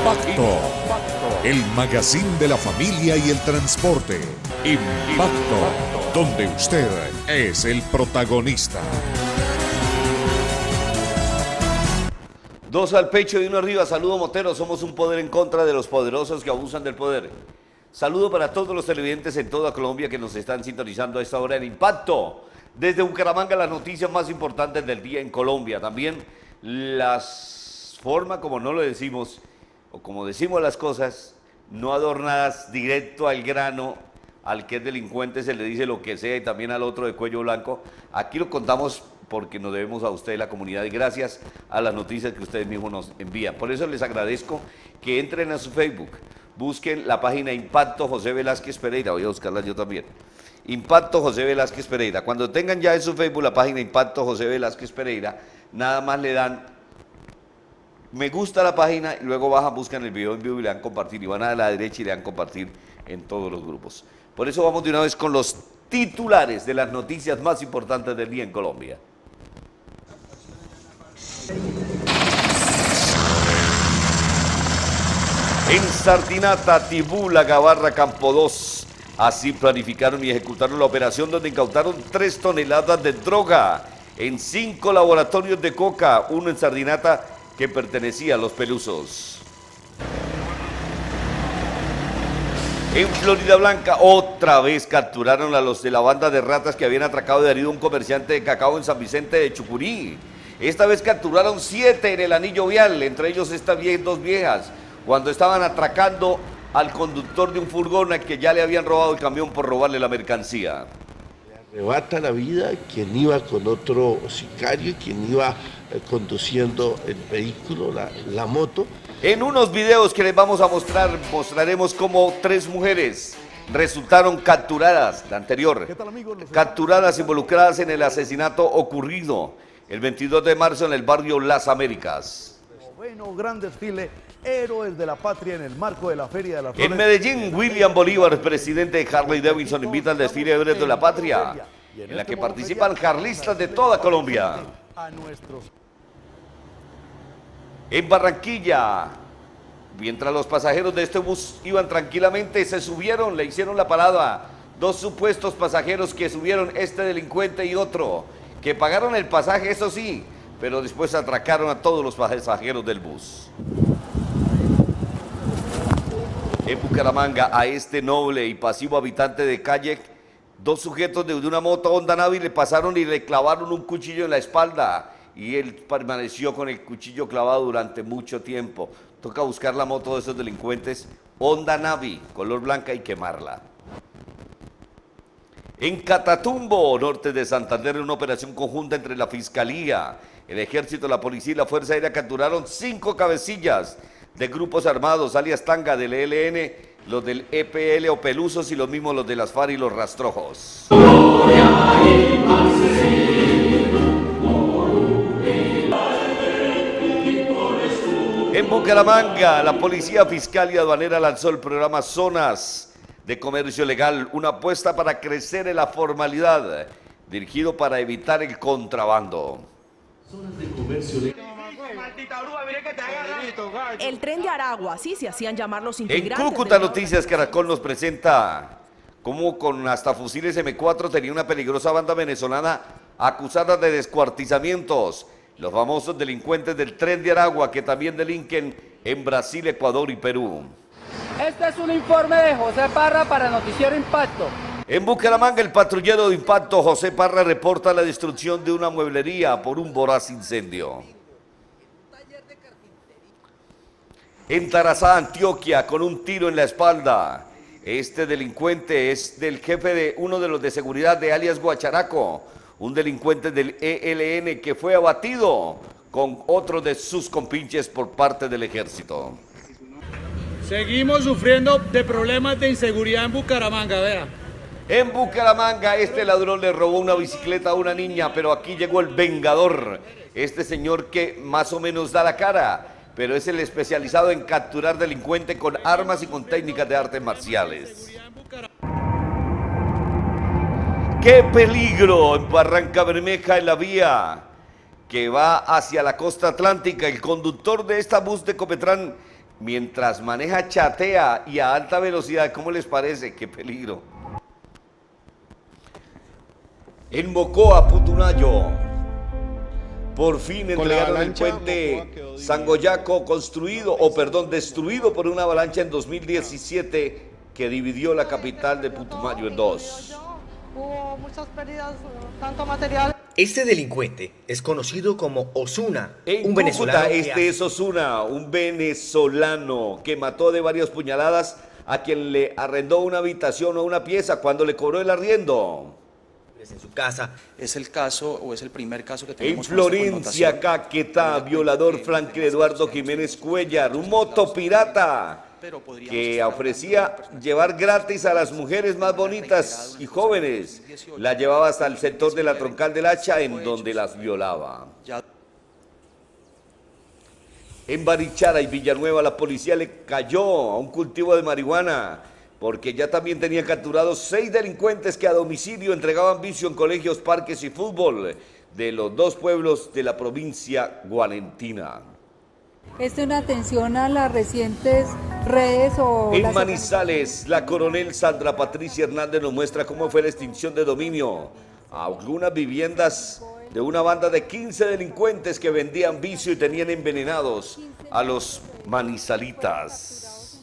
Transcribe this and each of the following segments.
Impacto, el magazine de la familia y el transporte. Impacto, donde usted es el protagonista. Dos al pecho y uno arriba. Saludo Motero, somos un poder en contra de los poderosos que abusan del poder. Saludo para todos los televidentes en toda Colombia que nos están sintonizando a esta hora en Impacto. Desde Bucaramanga, las noticias más importantes del día en Colombia. También las formas como no lo decimos, o como decimos las cosas, no adornadas, directo al grano. Al que es delincuente se le dice lo que sea y también al otro de cuello blanco. Aquí lo contamos porque nos debemos a usted, la comunidad, y gracias a las noticias que ustedes mismos nos envían. Por eso les agradezco que entren a su Facebook, busquen la página Impacto José Velázquez Pereira, voy a buscarla yo también, Impacto José Velázquez Pereira. Cuando tengan ya en su Facebook la página Impacto José Velázquez Pereira, nada más le dan me gusta a la página y luego bajan, buscan el video en vivo y le dan compartir, y van a la derecha y le dan compartir en todos los grupos. Por eso vamos de una vez con los titulares de las noticias más importantes del día en Colombia. En Sardinata, Tibula, Gabarra, Campo 2, así planificaron y ejecutaron la operación donde incautaron 3 toneladas de droga en 5 laboratorios de coca, uno en Sardinata que pertenecía a los Pelusos. En Florida Blanca, otra vez capturaron a los de la banda de ratas que habían atracado y herido a un comerciante de cacao en San Vicente de Chucurí. Esta vez capturaron 7 en el anillo vial, entre ellos estas 2 viejas, cuando estaban atracando al conductor de un furgón al que ya le habían robado el camión por robarle la mercancía. Le arrebata la vida quien iba con otro sicario, quien iba conduciendo el vehículo, la moto. En unos videos que les vamos a mostrar, mostraremos cómo 3 mujeres resultaron capturadas, la anterior, capturadas involucradas en el asesinato ocurrido el 22 de marzo en el barrio Las Américas. Bueno, gran desfile, héroes de la patria en el marco de la Feria de la Flores. En Medellín, William Bolívar, presidente de Harley Davidson, invita al desfile de héroes de la patria, en la que participan harlistas de toda Colombia. En Barranquilla, mientras los pasajeros de este bus iban tranquilamente, se subieron, le hicieron la parada 2 supuestos pasajeros que subieron, este delincuente y otro, que pagaron el pasaje, eso sí, pero después atracaron a todos los pasajeros del bus. En Bucaramanga, a este noble y pasivo habitante de calle, 2 sujetos de una moto Honda Navi le pasaron y le clavaron un cuchillo en la espalda y él permaneció con el cuchillo clavado durante mucho tiempo. Toca buscar la moto de esos delincuentes Honda Navi, color blanca, y quemarla. En Catatumbo, norte de Santander, en una operación conjunta entre la Fiscalía, el Ejército, la Policía y la Fuerza Aérea capturaron 5 cabecillas de grupos armados, alias Tanga, del ELN, los del EPL o Pelusos y los mismos los de las FARC y los Rastrojos. En Bucaramanga, la Policía Fiscal y Aduanera lanzó el programa Zonas de Comercio Legal, una apuesta para crecer en la formalidad, dirigido para evitar el contrabando. Zonas de comercio legal. El tren de Aragua, así se hacían llamar los En integrantes. Cúcuta Noticias Caracol nos presenta cómo con hasta fusiles M4 tenía una peligrosa banda venezolana acusada de descuartizamientos. Los famosos delincuentes del tren de Aragua que también delinquen en Brasil, Ecuador y Perú. Este es un informe de José Parra para Noticiero Impacto. En Bucaramanga, el patrullero de Impacto José Parra reporta la destrucción de una mueblería por un voraz incendio. En Tarazá, Antioquia, con un tiro en la espalda. Este delincuente es del jefe de uno de los de seguridad de alias Guacharaco, un delincuente del ELN que fue abatido con otro de sus compinches por parte del ejército. Seguimos sufriendo de problemas de inseguridad en Bucaramanga, vea. En Bucaramanga, este ladrón le robó una bicicleta a una niña, pero aquí llegó el vengador. Este señor que más o menos da la cara, pero es el especializado en capturar delincuentes con armas y con técnicas de artes marciales. ¡Qué peligro! En Barranca Bermeja, en la vía que va hacia la costa atlántica, el conductor de esta bus de Copetrán mientras maneja chatea y a alta velocidad. ¿Cómo les parece? ¡Qué peligro! En Mocoa, Putumayo, por fin entregaron el puente Sangoyaco destruido por una avalancha en 2017 que dividió la capital de Putumayo en dos. Hubo muchas pérdidas, tanto material. Este delincuente es conocido como Osuna, en un Cúcuta, venezolano. este es Osuna, un venezolano que mató de varias puñaladas a quien le arrendó una habitación o una pieza cuando le cobró el arriendo. En su casa. Es el caso o es el primer caso que En tenemos. Florencia, Caquetá, violador Franklin Eduardo Jiménez Cuellar, un motopirata que ofrecía llevar gratis a las mujeres más bonitas y jóvenes. La llevaba hasta el sector de la Troncal del Hacha, en donde las violaba. En Barichara y Villanueva, la policía le cayó a un cultivo de marihuana, porque ya también tenían capturados 6 delincuentes que a domicilio entregaban vicio en colegios, parques y fútbol de los 2 pueblos de la provincia gualentina. Esta es una atención a las recientes redes o... En Manizales, la coronel Sandra Patricia Hernández nos muestra cómo fue la extinción de dominio a algunas viviendas de una banda de 15 delincuentes que vendían vicio y tenían envenenados a los manizalitas.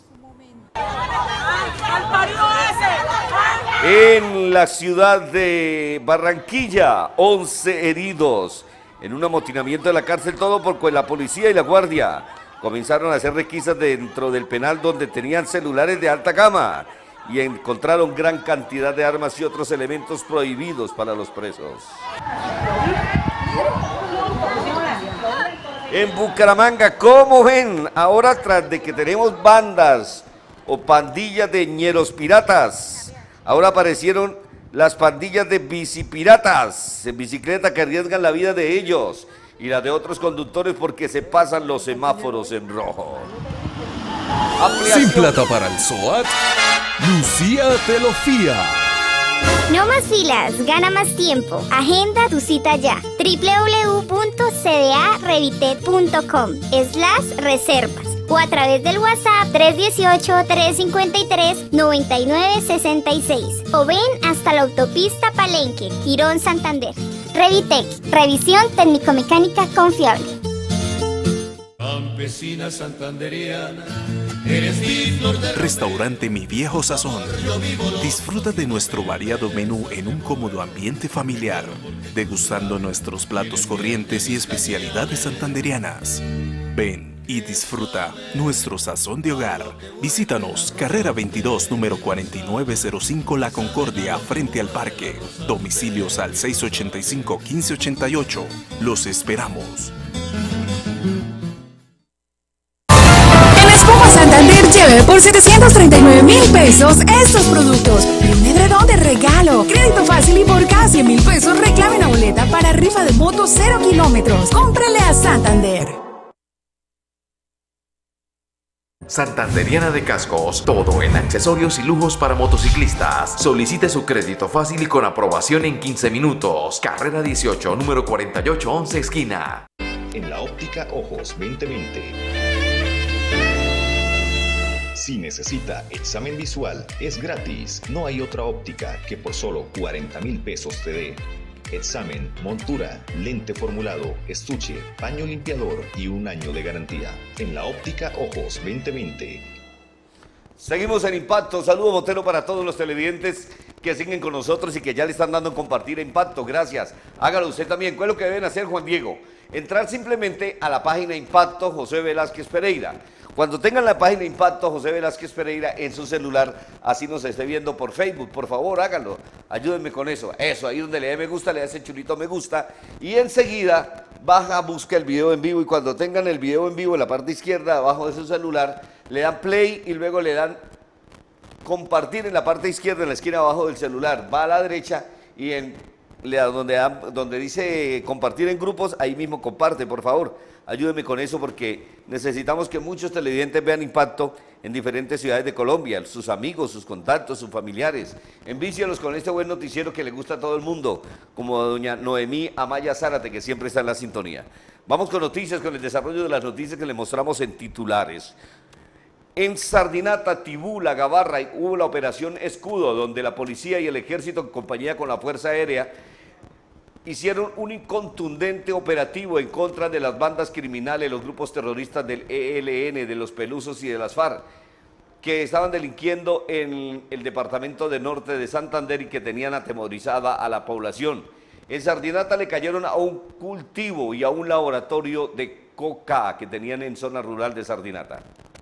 En la ciudad de Barranquilla, 11 heridos en un amotinamiento de la cárcel, todo porque la policía y la guardia comenzaron a hacer requisas dentro del penal donde tenían celulares de alta gama y encontraron gran cantidad de armas y otros elementos prohibidos para los presos. En Bucaramanga, ¿cómo ven? Ahora, tras de que tenemos bandas o pandillas de ñeros piratas, ahora aparecieron las pandillas de bicipiratas en bicicleta que arriesgan la vida de ellos y la de otros conductores porque se pasan los semáforos en rojo. Sin plata para el SOAT, Lucía te lo fía. No más filas, gana más tiempo. Agenda tu cita ya. www.cdarevitet.com/reservas o a través del WhatsApp 318-353-9966 o ven hasta la autopista Palenque, Girón, Santander. Revitec, revisión técnico-mecánica confiable. Campesina santanderiana, eres mi flor de... Restaurante Mi Viejo Sazón. Disfruta de nuestro variado menú en un cómodo ambiente familiar, degustando nuestros platos corrientes y especialidades santanderianas. Ven y disfruta nuestro sazón de hogar. Visítanos, carrera 22, número 4905 La Concordia, frente al parque. Domicilios al 685-1588. Los esperamos. Santander lleve por 739.000 pesos estos productos y un edredón de regalo. Crédito fácil y por cada 100.000 pesos reclame una boleta para rifa de moto 0 kilómetros. Cómprele a Santander. Santanderiana de Cascos, todo en accesorios y lujos para motociclistas. Solicite su crédito fácil y con aprobación en 15 minutos. Carrera 18, número 4811, esquina. En la óptica Ojos 2020. Si necesita examen visual, es gratis. No hay otra óptica que por solo 40.000 pesos te dé examen, montura, lente formulado, estuche, paño limpiador y un año de garantía. En la óptica Ojos 2020. Seguimos en Impacto. Saludo Botero para todos los televidentes que siguen con nosotros y que ya le están dando en compartir Impacto. Gracias. Hágalo usted también. ¿Cuál es lo que deben hacer, Juan Diego? Entrar simplemente a la página Impacto José Velázquez Pereira. Cuando tengan la página Impacto José Velázquez Pereira en su celular, así nos esté viendo por Facebook, por favor háganlo, ayúdenme con eso. Eso, ahí donde le dé me gusta, le hace chulito me gusta y enseguida baja, busca el video en vivo y cuando tengan el video en vivo en la parte izquierda abajo de su celular, le dan play y luego le dan compartir en la parte izquierda, en la esquina abajo del celular. Va a la derecha y donde dice compartir en grupos, ahí mismo comparte, por favor. Ayúdenme con eso porque necesitamos que muchos televidentes vean Impacto en diferentes ciudades de Colombia, sus amigos, sus contactos, sus familiares. Envícielos con este buen noticiero que le gusta a todo el mundo, como a doña Noemí Amaya Zárate, que siempre está en la sintonía. Vamos con noticias, con el desarrollo de las noticias que le mostramos en titulares. En Sardinata, Tibú, La Gabarra hubo la operación Escudo, donde la policía y el ejército en compañía con la Fuerza Aérea hicieron un contundente operativo en contra de las bandas criminales, los grupos terroristas del ELN, de los Pelusos y de las FARC, que estaban delinquiendo en el departamento de norte de Santander y que tenían atemorizada a la población. En Sardinata le cayeron a un cultivo y a un laboratorio de coca que tenían en zona rural de Sardinata.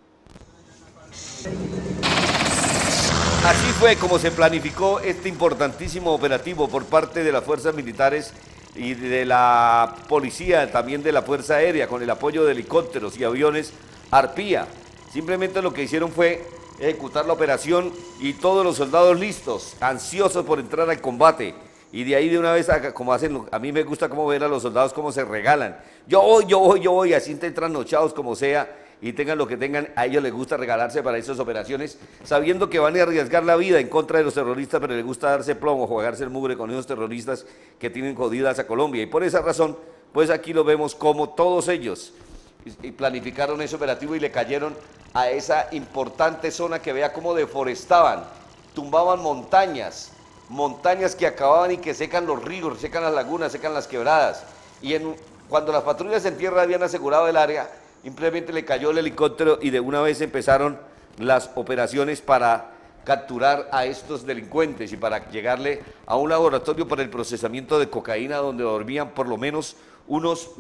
Así fue como se planificó este importantísimo operativo por parte de las fuerzas militares y de la policía, también de la Fuerza Aérea, con el apoyo de helicópteros y aviones Arpía. Simplemente lo que hicieron fue ejecutar la operación y todos los soldados listos, ansiosos por entrar al combate. Y de ahí de una vez, como hacen, a mí me gusta cómo ver a los soldados cómo se regalan. Yo voy, así estén trasnochados como sea, y tengan lo que tengan, a ellos les gusta regalarse para esas operaciones, sabiendo que van a arriesgar la vida en contra de los terroristas, pero les gusta darse plomo, jugarse el mugre con esos terroristas que tienen jodidas a Colombia. Y por esa razón, pues aquí lo vemos como todos ellos planificaron ese operativo y le cayeron a esa importante zona que vea cómo deforestaban, tumbaban montañas que acababan y que secan los ríos, secan las lagunas, secan las quebradas. Y cuando las patrullas en tierra habían asegurado el área, simplemente le cayó el helicóptero y de una vez empezaron las operaciones para capturar a estos delincuentes y para llegarle a un laboratorio para el procesamiento de cocaína donde dormían por lo menos unos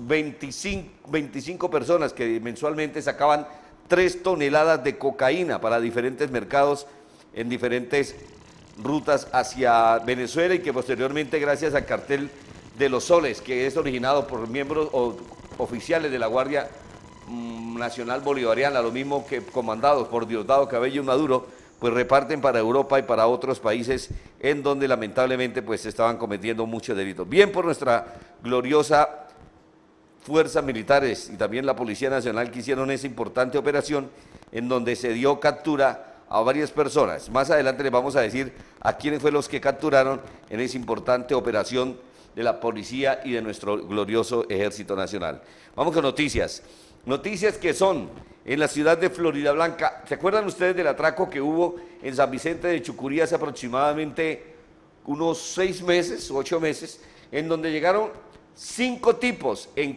25 personas que mensualmente sacaban 3 toneladas de cocaína para diferentes mercados en diferentes rutas hacia Venezuela y que posteriormente gracias al cartel de los Soles, que es originado por miembros oficiales de la Guardia Nacional Bolivariana, lo mismo que comandados por Diosdado Cabello y Maduro, pues reparten para Europa y para otros países en donde lamentablemente pues se estaban cometiendo muchos delitos. Bien por nuestra gloriosa fuerzas militares y también la Policía Nacional que hicieron esa importante operación en donde se dio captura a varias personas. Más adelante les vamos a decir a quiénes fueron los que capturaron en esa importante operación de la policía y de nuestro glorioso Ejército Nacional. Vamos con noticias. Noticias que son en la ciudad de Floridablanca. ¿Se acuerdan ustedes del atraco que hubo en San Vicente de Chucurí hace aproximadamente unos 6 meses, 8 meses, en donde llegaron 5 tipos en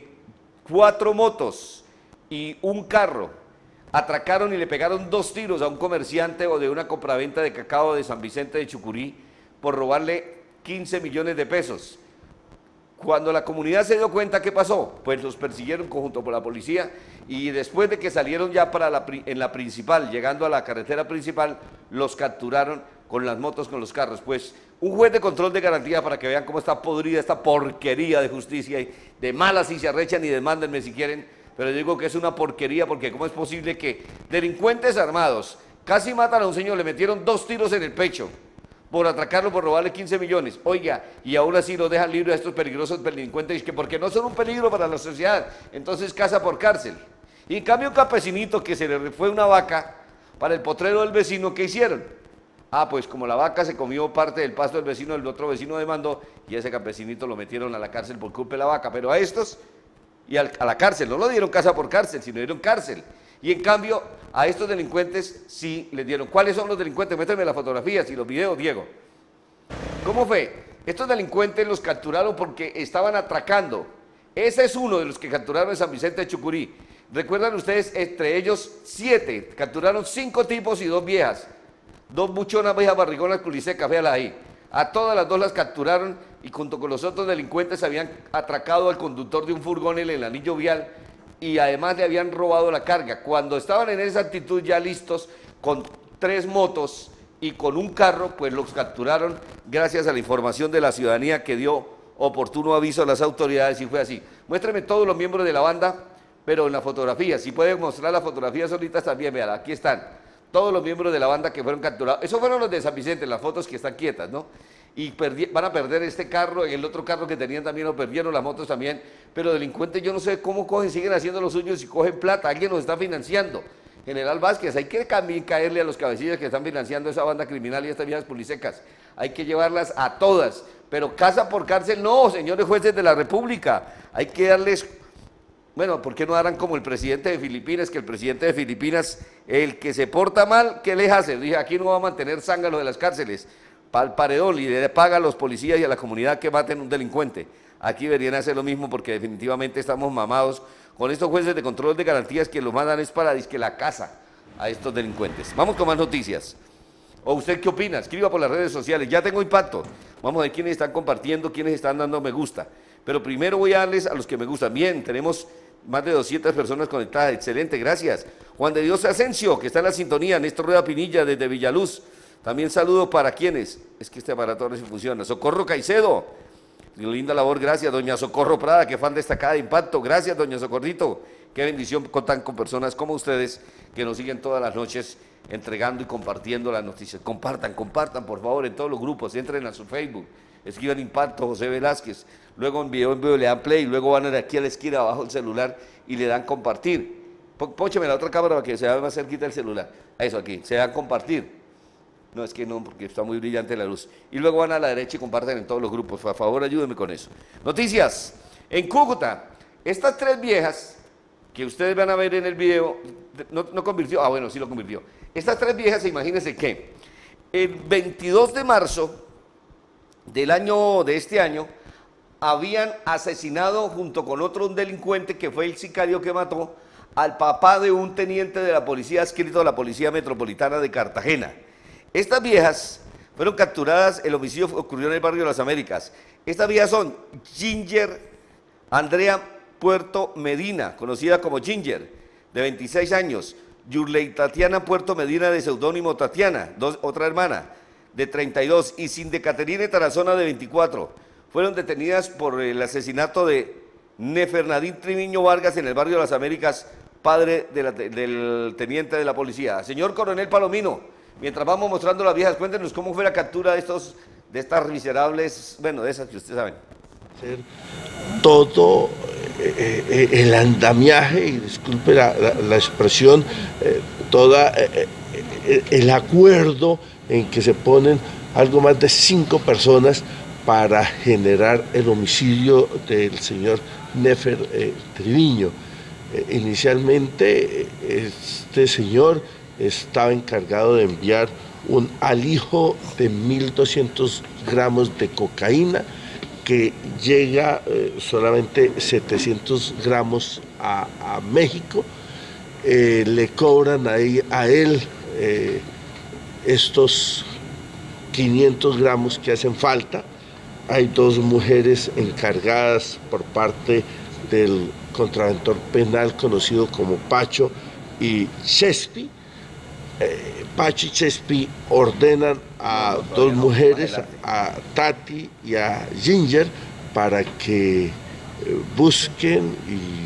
4 motos y un carro? Atracaron y le pegaron 2 tiros a un comerciante o de una compraventa de cacao de San Vicente de Chucurí por robarle 15 millones de pesos. Cuando la comunidad se dio cuenta, ¿qué pasó? Pues los persiguieron conjunto con la policía y después de que salieron ya en la principal, llegando a la carretera principal, los capturaron con las motos, con los carros. Pues un juez de control de garantía para que vean cómo está podrida esta porquería de justicia y de malas si se arrechan y demándenme si quieren, pero yo digo que es una porquería porque cómo es posible que delincuentes armados casi matan a un señor, le metieron 2 tiros en el pecho por atracarlo, por robarle 15 millones, oiga, y aún así lo dejan libre a estos peligrosos delincuentes, que porque no son un peligro para la sociedad, entonces casa por cárcel. Y en cambio un campesinito que se le fue una vaca para el potrero del vecino, ¿qué hicieron? Ah, pues como la vaca se comió parte del pasto del vecino, el otro vecino demandó, y a ese campesinito lo metieron a la cárcel por culpa de la vaca, pero a estos, y a la cárcel, no lo dieron casa por cárcel, sino dieron cárcel. Y en cambio, a estos delincuentes sí les dieron. ¿Cuáles son los delincuentes? Muéstrame las fotografías y los videos, Diego. ¿Cómo fue? Estos delincuentes los capturaron porque estaban atracando. Ese es uno de los que capturaron en San Vicente de Chucurí. ¿Recuerdan ustedes? Entre ellos 7. Capturaron 5 tipos y 2 viejas. 2 buchonas, viejas barrigonas, culisecas, véalas ahí. A todas las 2 las capturaron y junto con los otros delincuentes habían atracado al conductor de un furgón en el anillo vial y además le habían robado la carga. Cuando estaban en esa actitud ya listos, con 3 motos y con un carro, pues los capturaron gracias a la información de la ciudadanía que dio oportuno aviso a las autoridades y fue así. Muéstrame todos los miembros de la banda, pero en la fotografía, si pueden mostrar las fotografías solitas también, vean, aquí están. Todos los miembros de la banda que fueron capturados, esos fueron los de San Vicente, las fotos que están quietas, ¿no? Y van a perder este carro, el otro carro que tenían también lo perdieron, las motos también, pero delincuentes yo no sé cómo cogen, siguen haciendo lo suyo y cogen plata, alguien nos está financiando. General Vázquez, hay que caerle a los cabecillas que están financiando esa banda criminal y estas viejas pulisecas, hay que llevarlas a todas, pero casa por cárcel no, señores jueces de la República, hay que darles Bueno, ¿por qué no harán como el presidente de Filipinas? Que el presidente de Filipinas, el que se porta mal, ¿qué les hace? Dije, aquí no va a mantener zánganos de las cárceles, para el paredón, y le paga a los policías y a la comunidad que maten un delincuente. Aquí deberían hacer lo mismo porque definitivamente estamos mamados con estos jueces de control de garantías que lo mandan es para disque la casa a estos delincuentes. Vamos con más noticias. ¿O usted qué opina? Escriba por las redes sociales. Ya tengo impacto. Vamos a ver quiénes están compartiendo, quiénes están dando me gusta. Pero primero voy a darles a los que me gustan. Bien, tenemos más de 200 personas conectadas. Excelente, gracias. Juan de Dios Asensio, que está en la sintonía. Néstor Rueda Pinilla, desde Villaluz. También saludo para quienes. Es que este aparato ahora sí funciona. Socorro Caicedo. Linda labor, gracias. Doña Socorro Prada, que fan destacada de Impacto. Gracias, doña Socorrito. Qué bendición contar con personas como ustedes que nos siguen todas las noches entregando y compartiendo las noticias. Compartan, por favor, en todos los grupos. Entren a su Facebook. Escriban Impacto, José Velázquez. Luego en vivo le dan play. Luego van aquí a la esquina abajo del celular y le dan compartir. Póncheme la otra cámara para que se vea más cerquita el celular. Eso aquí, se dan compartir. No, es que no, porque está muy brillante la luz. Y luego van a la derecha y comparten en todos los grupos. Por favor, ayúdenme con eso. Noticias. En Cúcuta, estas 3 viejas que ustedes van a ver en el video, no convirtió, bueno, sí lo convirtió. Estas 3 viejas, imagínense que el 22 de marzo de este año, habían asesinado junto con otro un delincuente que fue el sicario que mató al papá de un teniente de la policía adscrito a la Policía Metropolitana de Cartagena. Estas viejas fueron capturadas, el homicidio ocurrió en el barrio de las Américas. Estas viejas son Ginger Andrea Puerto Medina, conocida como Ginger, de 26 años, Yurley Tatiana Puerto Medina, de seudónimo Tatiana, otra hermana, de 32, y Cinde Caterine Tarazona, de 24. Fueron detenidas por el asesinato de Nefernadín Triviño Vargas en el barrio de las Américas, padre del teniente de la policía. Señor Coronel Palomino, mientras vamos mostrando las viejas, cuéntenos cómo fue la captura de estas miserables, bueno, de esas que ustedes saben. Todo el andamiaje, y disculpe la expresión, el acuerdo en que se ponen algo más de 5 personas para generar el homicidio del señor Nefer Triviño. Inicialmente este señor estaba encargado de enviar un alijo de 1.200 gramos de cocaína que llega solamente 700 gramos a México. Le cobran ahí a él estos 500 gramos que hacen falta. Hay 2 mujeres encargadas por parte del contraventor penal conocido como Pacho y Chespi. Pacho y Chespi ordenan a 2 mujeres, a Tati y a Ginger, para que busquen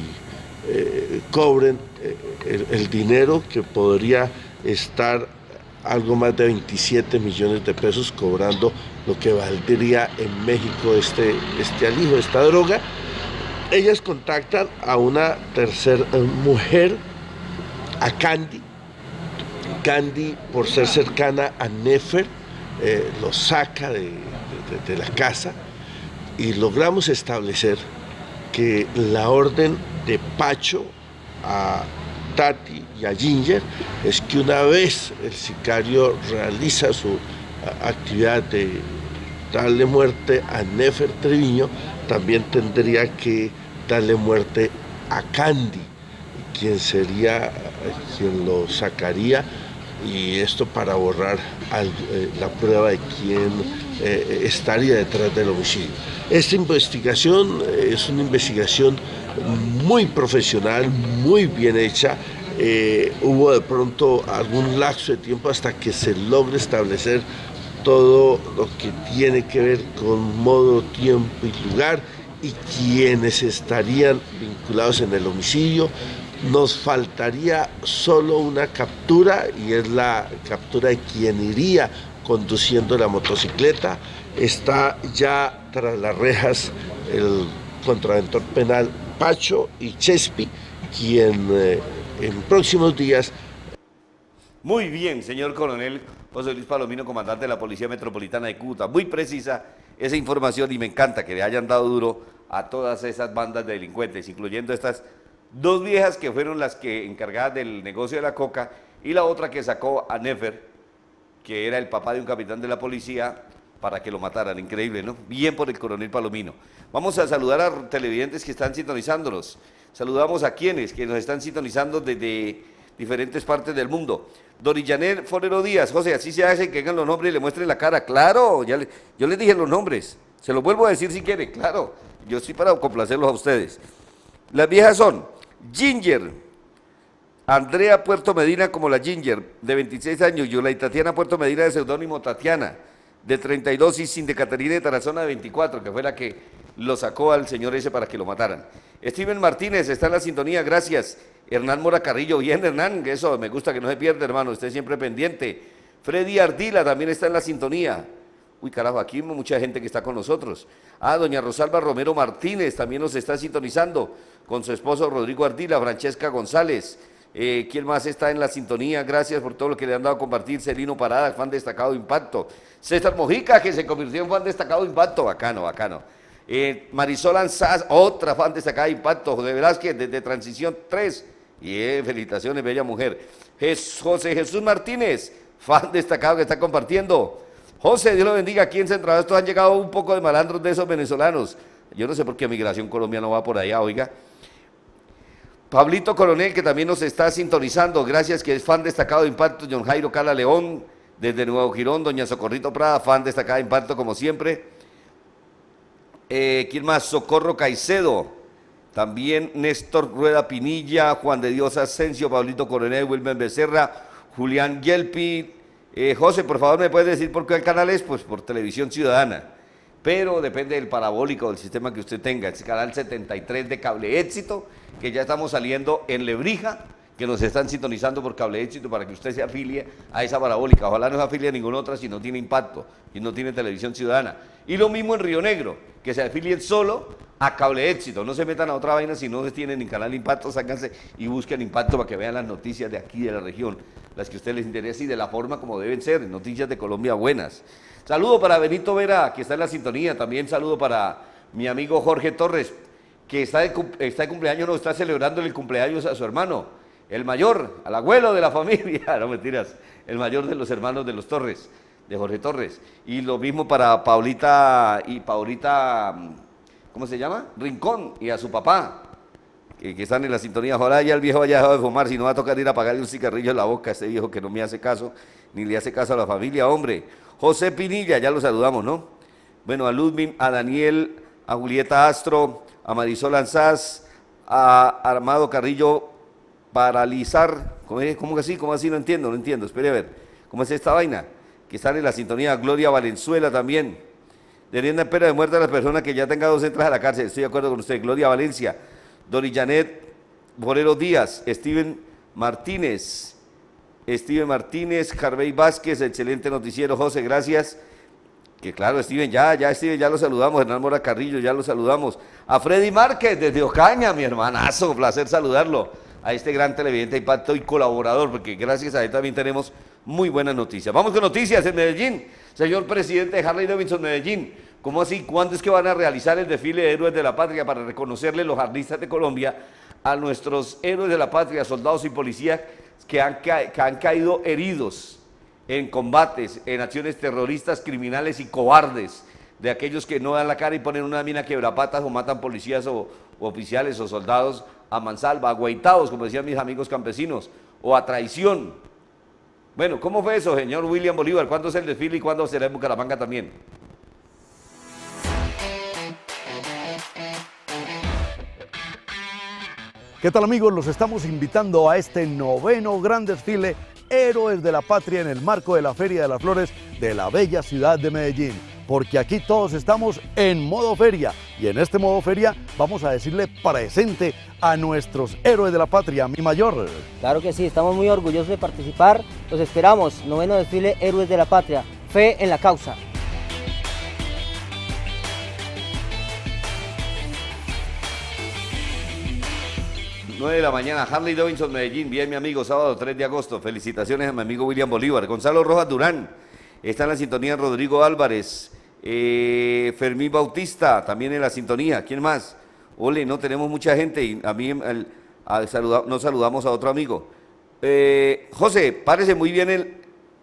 y cobren el dinero que podría estar algo más de 27 millones de pesos, cobrando lo que valdría en México este alijo, esta droga. Ellas contactan a una tercera mujer, a Candy. Candy, por ser cercana a Nefer, lo saca de la casa y logramos establecer que la orden de Pacho a Tati y a Ginger es que una vez el sicario realiza su actividad de darle muerte a Nefer Triviño, también tendría que darle muerte a Candy, quien sería quien lo sacaría, y esto para borrar la prueba de quién estaría detrás del homicidio. Esta investigación es una investigación muy profesional, muy bien hecha. Hubo de pronto algún lapso de tiempo hasta que se logre establecer todo lo que tiene que ver con modo, tiempo y lugar y quienes estarían vinculados en el homicidio. Nos faltaría solo una captura, y es la captura de quien iría conduciendo la motocicleta. Está ya tras las rejas el contraventor penal Pacho y Chespi, quien en próximos días... Muy bien, señor coronel José Luis Palomino, comandante de la Policía Metropolitana de Cúcuta. Muy precisa esa información y me encanta que le hayan dado duro a todas esas bandas de delincuentes, incluyendo estas 2 viejas que fueron las que encargadas del negocio de la coca y la otra que sacó a Nefer, que era el papá de un capitán de la policía, para que lo mataran. Increíble, ¿no? Bien por el coronel Palomino. Vamos a saludar a televidentes que están sintonizándonos. Saludamos a quienes que nos están sintonizando desde diferentes partes del mundo. Dorillaner Forero Díaz, José, así se hace que hagan los nombres y le muestren la cara. Claro, yo les dije los nombres. Se los vuelvo a decir si quiere, claro. Yo estoy para complacerlos a ustedes. Las viejas son Ginger, Andrea Puerto Medina como la Ginger, de 26 años, Yola y Tatiana Puerto Medina de seudónimo Tatiana, de 32, y Cindy Caterina de Tarazona de 24, que fue la que lo sacó al señor ese para que lo mataran. Steven Martínez está en la sintonía, gracias. Hernán Mora Carrillo, bien Hernán, eso me gusta que no se pierda, hermano, esté siempre pendiente. Freddy Ardila también está en la sintonía. Uy, carajo, aquí hay mucha gente que está con nosotros. Doña Rosalba Romero Martínez también nos está sintonizando, con su esposo Rodrigo Ardila, Francesca González. ¿Quién más está en la sintonía? Gracias por todo lo que le han dado a compartir. Celino Parada, fan destacado de Impacto. César Mojica, que se convirtió en fan destacado de Impacto. Bacano, bacano. Marisol Anzaz, otra fan destacada de Impacto. José Velázquez, desde Transición 3. Y felicitaciones, bella mujer. José Jesús Martínez, fan destacado que está compartiendo. José, Dios lo bendiga. Aquí en Central Estos han llegado un poco de malandros de esos venezolanos. Yo no sé por qué Migración Colombia no va por allá, oiga. Pablito Coronel, que también nos está sintonizando, gracias, que es fan destacado de Impacto. John Jairo Cala León, desde Nuevo Girón. Doña Socorrito Prada, fan destacada de Impacto como siempre. ¿Quién más? Socorro Caicedo, también Néstor Rueda Pinilla, Juan de Dios Asensio, Pablito Coronel, Wilmer Becerra, Julián Yelpi. José, por favor, ¿me puedes decir por qué el canal es? Pues por Televisión Ciudadana, pero depende del parabólico, del sistema que usted tenga. Es canal 73 de Cable Éxito, que ya estamos saliendo en Lebrija, que nos están sintonizando por Cable Éxito para que usted se afilie a esa parabólica. Ojalá no se afilie a ninguna otra si no tiene Impacto y no tiene Televisión Ciudadana. Y lo mismo en Río Negro, que se afilien solo a Cable Éxito. No se metan a otra vaina si no tienen ni canal Impacto, sáquense y busquen Impacto para que vean las noticias de aquí de la región, las que a ustedes les interesa y de la forma como deben ser, noticias de Colombia buenas. Saludo para Benito Vera, que está en la sintonía. También saludo para mi amigo Jorge Torres, que está de cumpleaños, no, está celebrando el cumpleaños a su hermano, el mayor, al abuelo de la familia, no mentiras, el mayor de los hermanos de los Torres, de Jorge Torres. Y lo mismo para Paulita, ¿cómo se llama? Rincón, y a su papá, que están en la sintonía. Ojalá ya el viejo haya dejado de fumar, si no va a tocar ir a apagarle un cigarrillo en la boca a este viejo que no me hace caso, ni le hace caso a la familia, hombre. José Pinilla, ya lo saludamos, ¿no? Bueno, a Ludwig, a Daniel, a Julieta Astro, a Marisol Anzás, a Armado Carrillo Paralizar. ¿Cómo así? ¿Cómo así? No entiendo, espere a ver. ¿Cómo es esta vaina? Que están en la sintonía. Gloria Valenzuela también. Deberían dar pena de muerte a las personas que ya tengan 2 entradas a la cárcel. Estoy de acuerdo con usted. Gloria Valencia, Dori Janet Borero Díaz, Steven Martínez, Carvey Vázquez, excelente noticiero, José, gracias. Que claro, Steven, Steven, ya lo saludamos. Hernán Mora Carrillo, ya lo saludamos. A Freddy Márquez, desde Ocaña, mi hermanazo, placer saludarlo. A este gran televidente de Impacto y colaborador, porque gracias a él también tenemos muy buenas noticias. Vamos con noticias en Medellín. Señor presidente de Harley Davidson Medellín, ¿cómo así? ¿Cuándo es que van a realizar el desfile de héroes de la patria para reconocerle los harlistas de Colombia a nuestros héroes de la patria, soldados y policías que han caído heridos en combates, en acciones terroristas, criminales y cobardes, de aquellos que no dan la cara y ponen una mina quebrapatas o matan policías o oficiales o soldados a mansalva, agüeitados, como decían mis amigos campesinos, o a traición? Bueno, ¿cómo fue eso, señor William Bolívar? ¿Cuándo es el desfile y cuándo será en Bucaramanga también? ¿Qué tal, amigos? Los estamos invitando a este 9º gran desfile Héroes de la Patria en el marco de la Feria de las Flores de la bella ciudad de Medellín, porque aquí todos estamos en modo feria, y en este modo feria vamos a decirle presente a nuestros héroes de la patria. Mi mayor. Claro que sí, estamos muy orgullosos de participar, los esperamos, 9º desfile Héroes de la Patria, fe en la causa. Nueve de la mañana, Harley Davidson Medellín, bien mi amigo, sábado 3 de agosto, felicitaciones a mi amigo William Bolívar. Gonzalo Rojas Durán, está en la sintonía Rodrigo Álvarez, Fermín Bautista, también en la sintonía. ¿Quién más? Ole, no tenemos mucha gente, y a mí nos saludamos a otro amigo. José, parece muy bien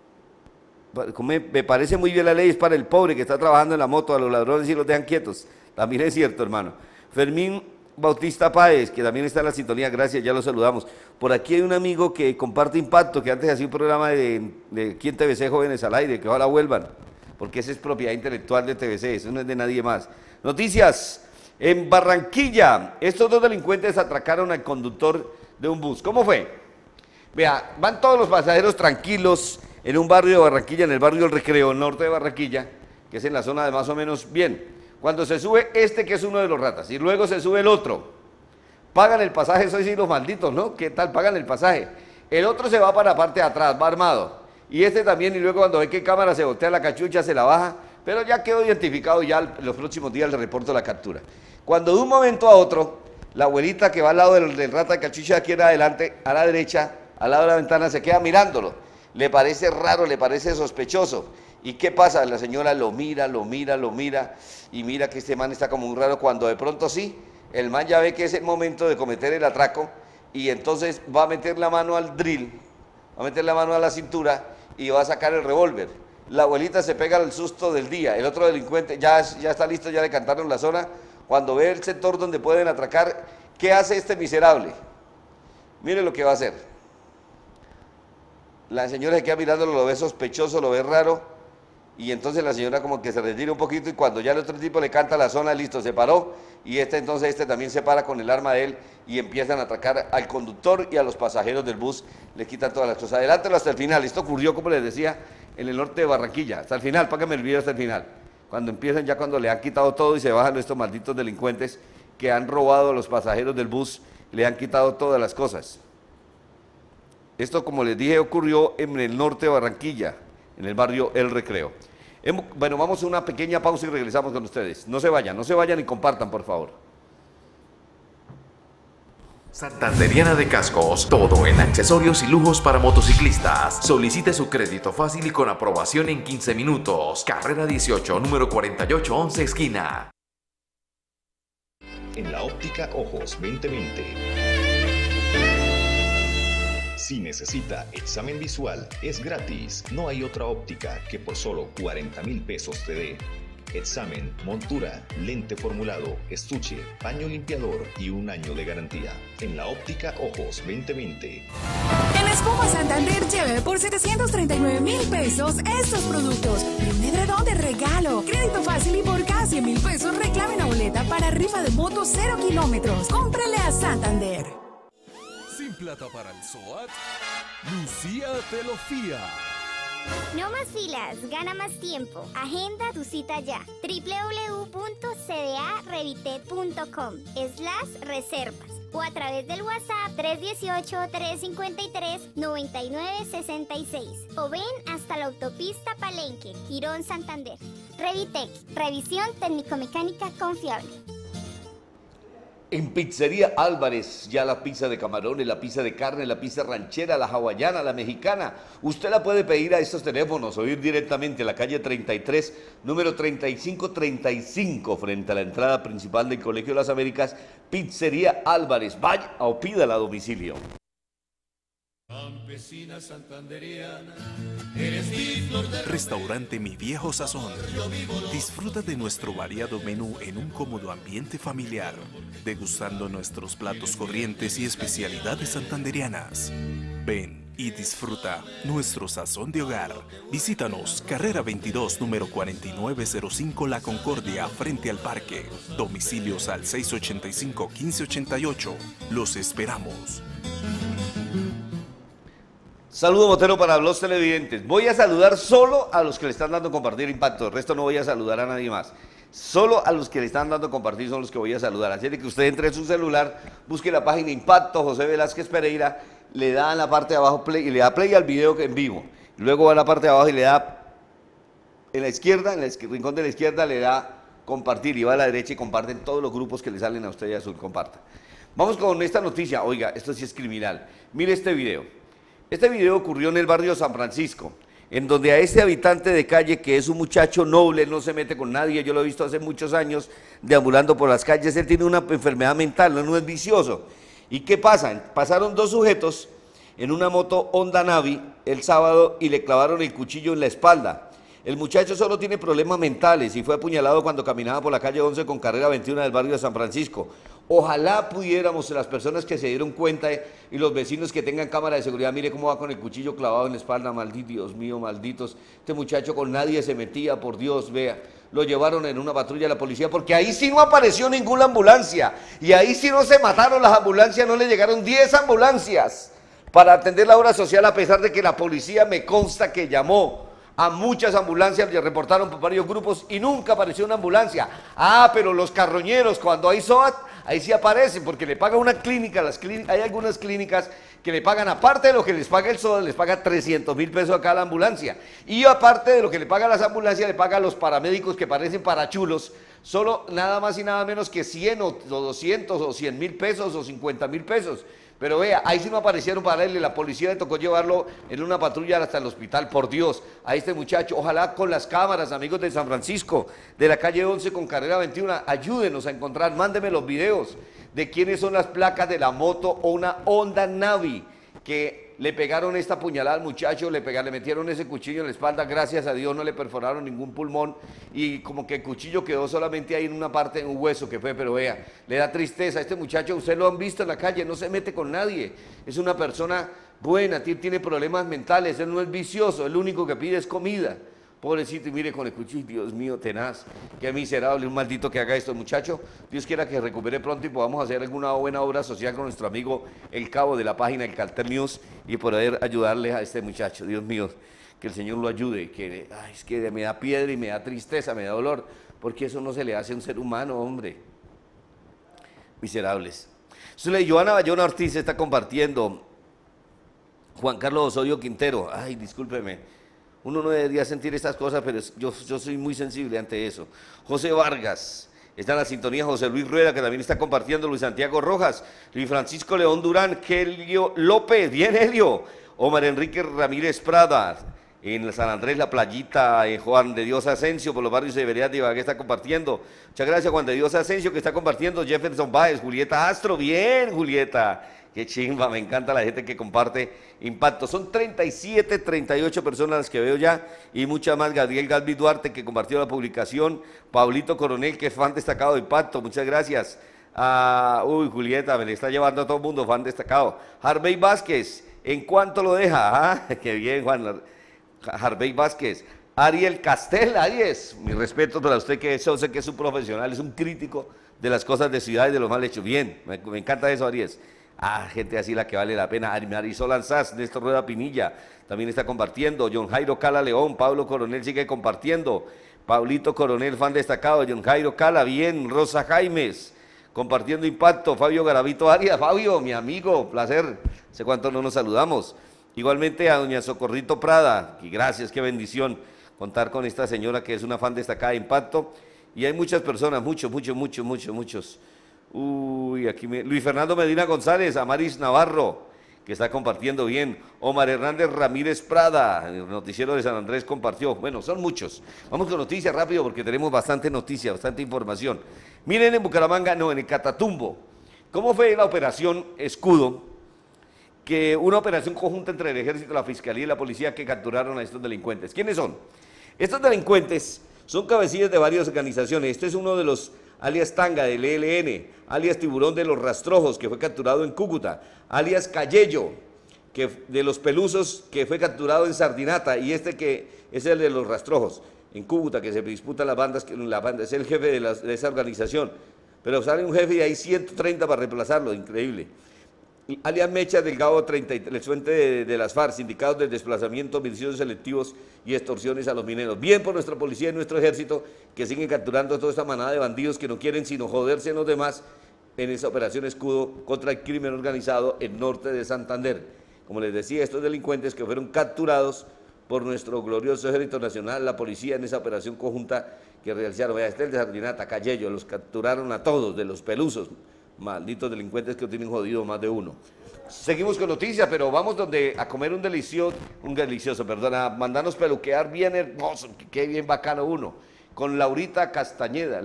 me parece muy bien la ley, es para el pobre que está trabajando en la moto, a los ladrones y los dejan quietos. También es cierto, hermano. Fermín Bautista Páez, que también está en la sintonía, gracias, ya lo saludamos. Por aquí hay un amigo que comparte Impacto, que antes hacía un programa de aquí en TVC Jóvenes al Aire, que ojalá vuelvan, porque ese es propiedad intelectual de TVC, eso no es de nadie más. Noticias, en Barranquilla, estos dos delincuentes atracaron al conductor de un bus. ¿Cómo fue? Vea, van todos los pasajeros tranquilos en un barrio de Barranquilla, en el barrio El Recreo, norte de Barranquilla, que es en la zona de más o menos bien. Cuando se sube este, que es uno de los ratas, y luego se sube el otro, pagan el pasaje, eso sí, los malditos, ¿no? ¿Qué tal? Pagan el pasaje. El otro se va para la parte de atrás, va armado, y este también, y luego cuando ve que cámara se voltea la cachucha, se la baja, pero ya quedó identificado, ya los próximos días le reporto la captura. Cuando de un momento a otro, la abuelita que va al lado del rata de cachucha aquí en adelante, a la derecha, al lado de la ventana, se queda mirándolo. Le parece raro, le parece sospechoso. ¿Y qué pasa? La señora lo mira, y mira que este man está como muy raro, cuando de pronto sí, el man ya ve que es el momento de cometer el atraco, y entonces va a meter la mano al drill, va a meter la mano a la cintura, y va a sacar el revólver. La abuelita se pega el susto del día, el otro delincuente ya está listo, ya le cantaron la zona, cuando ve el sector donde pueden atracar, ¿qué hace este miserable? Mire lo que va a hacer. La señora se queda mirándolo, lo ve sospechoso, lo ve raro, y entonces la señora como que se retira un poquito, y cuando ya el otro tipo le canta la zona, listo, se paró, y entonces este también se para con el arma de él, y empiezan a atracar al conductor y a los pasajeros del bus, le quitan todas las cosas. Adelántelo hasta el final. Esto ocurrió, como les decía, en el norte de Barranquilla, hasta el final, págame el video hasta el final, cuando empiezan ya cuando le han quitado todo y se bajan estos malditos delincuentes que han robado a los pasajeros del bus, le han quitado todas las cosas. Esto, como les dije, ocurrió en el norte de Barranquilla, en el barrio El Recreo. Bueno, vamos a una pequeña pausa y regresamos con ustedes. No se vayan y compartan, por favor. Santanderiana de Cascos, todo en accesorios y lujos para motociclistas. Solicite su crédito fácil y con aprobación en 15 minutos. Carrera 18, número 4811, esquina. En la óptica Ojos 2020. Si necesita examen visual, es gratis. No hay otra óptica que por solo 40,000 pesos te dé examen, montura, lente formulado, estuche, paño limpiador y 1 año de garantía. En la óptica Ojos 2020. En Espuma Santander lleve por 739,000 pesos estos productos y un edredón de regalo. Crédito fácil y por cada 100,000 pesos reclame una boleta para rifa de moto 0 kilómetros. Cómprele a Santander. Sin plata para el SOAT, Lucía te lo fía. No más filas, gana más tiempo. Agenda tu cita ya. www.cdarevitet.com/reservas o a través del WhatsApp 318-353-9966 o ven hasta la autopista Palenque, Girón, Santander. Revitec, revisión técnico-mecánica confiable. En Pizzería Álvarez, ya la pizza de camarones, la pizza de carne, la pizza ranchera, la hawaiana, la mexicana. Usted la puede pedir a estos teléfonos o ir directamente a la calle 33, número 3535, frente a la entrada principal del Colegio de las Américas. Pizzería Álvarez, vaya o pídala a domicilio. Campesina santanderiana, eres mi flor de Restaurante Mi Viejo Sazón. Disfruta de nuestro variado menú en un cómodo ambiente familiar, degustando nuestros platos corrientes y especialidades santanderianas. Ven y disfruta nuestro sazón de hogar. Visítanos, carrera 22, número 4905 La Concordia, frente al parque. Domicilios al 685-1588. Los esperamos. Saludo motero para los televidentes. Voy a saludar solo a los que le están dando compartir Impacto. El resto no voy a saludar a nadie más. Solo a los que le están dando compartir son los que voy a saludar. Así de que usted entre en su celular, busque la página Impacto José Velázquez Pereira, le da en la parte de abajo play y le da play al video en vivo. Luego va a la parte de abajo y le da en la izquierda, en el rincón de la izquierda le da compartir y va a la derecha y comparten todos los grupos que le salen a usted y a su comparta. Vamos con esta noticia. Oiga, esto sí es criminal. Mire este video. Este video ocurrió en el barrio San Francisco, en donde a este habitante de calle, que es un muchacho noble, no se mete con nadie, yo lo he visto hace muchos años deambulando por las calles, él tiene una enfermedad mental, no es vicioso, ¿Y qué pasa? Pasaron dos sujetos en una moto Honda Navi el sábado y le clavaron el cuchillo en la espalda. El muchacho solo tiene problemas mentales y fue apuñalado cuando caminaba por la calle 11 con carrera 21 del barrio de San Francisco. Ojalá pudiéramos, las personas que se dieron cuenta y los vecinos que tengan cámara de seguridad, mire cómo va con el cuchillo clavado en la espalda, maldito, Dios mío, malditos. Este muchacho con nadie se metía, por Dios, vea. Lo llevaron en una patrulla de la policía porque ahí sí no apareció ninguna ambulancia y ahí sí no se mataron las ambulancias, no le llegaron 10 ambulancias para atender la obra social, a pesar de que la policía me consta que llamó a muchas ambulancias, le reportaron por varios grupos y nunca apareció una ambulancia. Ah, pero los carroñeros, cuando hay SOAT, ahí sí aparecen, porque le paga una clínica, hay algunas clínicas que le pagan, aparte de lo que les paga el SOAT, les paga 300.000 pesos acá a la ambulancia. Y aparte de lo que le pagan las ambulancias, le paga a los paramédicos que parecen parachulos, solo nada más y nada menos que 100 o 200 o 100.000 pesos o 50.000 pesos. Pero vea, ahí sí no aparecieron para él, la policía le tocó llevarlo en una patrulla hasta el hospital, por Dios, a este muchacho. Ojalá con las cámaras, amigos de San Francisco, de la calle 11 con carrera 21, ayúdenos a encontrar, mándenme los videos de quiénes son las placas de la moto o una Honda Navi que le pegaron esta puñalada al muchacho, le metieron ese cuchillo en la espalda, gracias a Dios no le perforaron ningún pulmón y como que el cuchillo quedó solamente ahí en una parte, en un hueso que fue, pero vea, le da tristeza. Este muchacho, ustedes lo han visto en la calle, no se mete con nadie, es una persona buena, tiene problemas mentales, él no es vicioso, el único que pide es comida. Pobrecito, y mire con el cuchillo, Dios mío, tenaz, qué miserable, un maldito que haga esto, muchacho. Dios quiera que recupere pronto y podamos hacer alguna buena obra social con nuestro amigo El Cabo de la página El Cartel News y poder ayudarle a este muchacho. Dios mío, que el Señor lo ayude, que es que me da piedra y me da tristeza, me da dolor, porque eso no se le hace a un ser humano, hombre. Miserables. Joana Bayona Ortiz está compartiendo. Juan Carlos Osorio Quintero, ay, discúlpeme. Uno no debería sentir estas cosas, pero yo soy muy sensible ante eso. José Vargas, está en la sintonía. José Luis Rueda, que también está compartiendo. Luis Santiago Rojas, Luis Francisco León Durán, Kelio López, bien Helio. Omar Enrique Ramírez Prada, en San Andrés, La Playita, Juan de Dios Asensio, por los barrios de Veredas de Ibagué está compartiendo. Muchas gracias, Juan de Dios Asensio, que está compartiendo. Jefferson Báez, Julieta Astro, bien Julieta. Qué chimba, me encanta la gente que comparte Impacto. Son 37, 38 personas las que veo ya y muchas más. Gabriel Galvis Duarte, que compartió la publicación. Pablito Coronel, que es fan destacado de Impacto, muchas gracias. Uy, Julieta, me le está llevando a todo el mundo, fan destacado. Harvey Vázquez, ¿en cuánto lo deja? Ah, qué bien, Juan. Harvey Vázquez. Ariel Castel, Aries, mi respeto para usted, que yo sé que es un profesional, es un crítico de las cosas de ciudad y de los mal hechos. Bien, me encanta eso, Aries. Gente así la que vale la pena. Marisol Anzás, Néstor Rueda Pinilla, también está compartiendo. John Jairo Cala León, Pablo Coronel sigue compartiendo. Pablito Coronel, fan destacado. John Jairo Cala, bien. Rosa Jaimes, compartiendo Impacto. Fabio Garavito Arias, Fabio, mi amigo, placer. Hace cuánto no nos saludamos. Igualmente a doña Socorrito Prada, y gracias, qué bendición contar con esta señora que es una fan destacada de Impacto. Y hay muchas personas, muchos. Uy, aquí Luis Fernando Medina González, Amaris Navarro, que está compartiendo bien. Omar Hernández Ramírez Prada, el noticiero de San Andrés compartió. Bueno, son muchos. Vamos con noticias rápido porque tenemos bastante noticia, bastante información. Miren en Bucaramanga, no, en el Catatumbo, ¿cómo fue la operación Escudo? Que una operación conjunta entre el Ejército, la Fiscalía y la Policía que capturaron a estos delincuentes. ¿Quiénes son? Estos delincuentes son cabecillas de varias organizaciones. Este es uno de los alias Tanga del ELN, alias Tiburón de los Rastrojos, que fue capturado en Cúcuta, alias Cayello, que de los Pelusos, que fue capturado en Sardinata, y este que es el de los Rastrojos, en Cúcuta, que se disputan las bandas, es el jefe de esa organización, pero sale un jefe y hay 130 para reemplazarlo, increíble. Alias Mecha Delgado 30, el fuente de las FARC, sindicados de desplazamiento, homicidios selectivos y extorsiones a los mineros. Bien por nuestra policía y nuestro ejército, que siguen capturando a toda esta manada de bandidos que no quieren sino joderse en los demás en esa operación Escudo contra el crimen organizado en norte de Santander. Como les decía, estos delincuentes que fueron capturados por nuestro glorioso Ejército Nacional, la policía en esa operación conjunta que realizaron. Vea, este es el de Sardinata, Cayello, los capturaron a todos, de los Pelusos. Malditos delincuentes que tienen jodido más de uno. Seguimos con noticias, pero vamos a comer un delicioso, a mandarnos peluquear bien hermoso, que bien bacano uno. con Laurita Campos,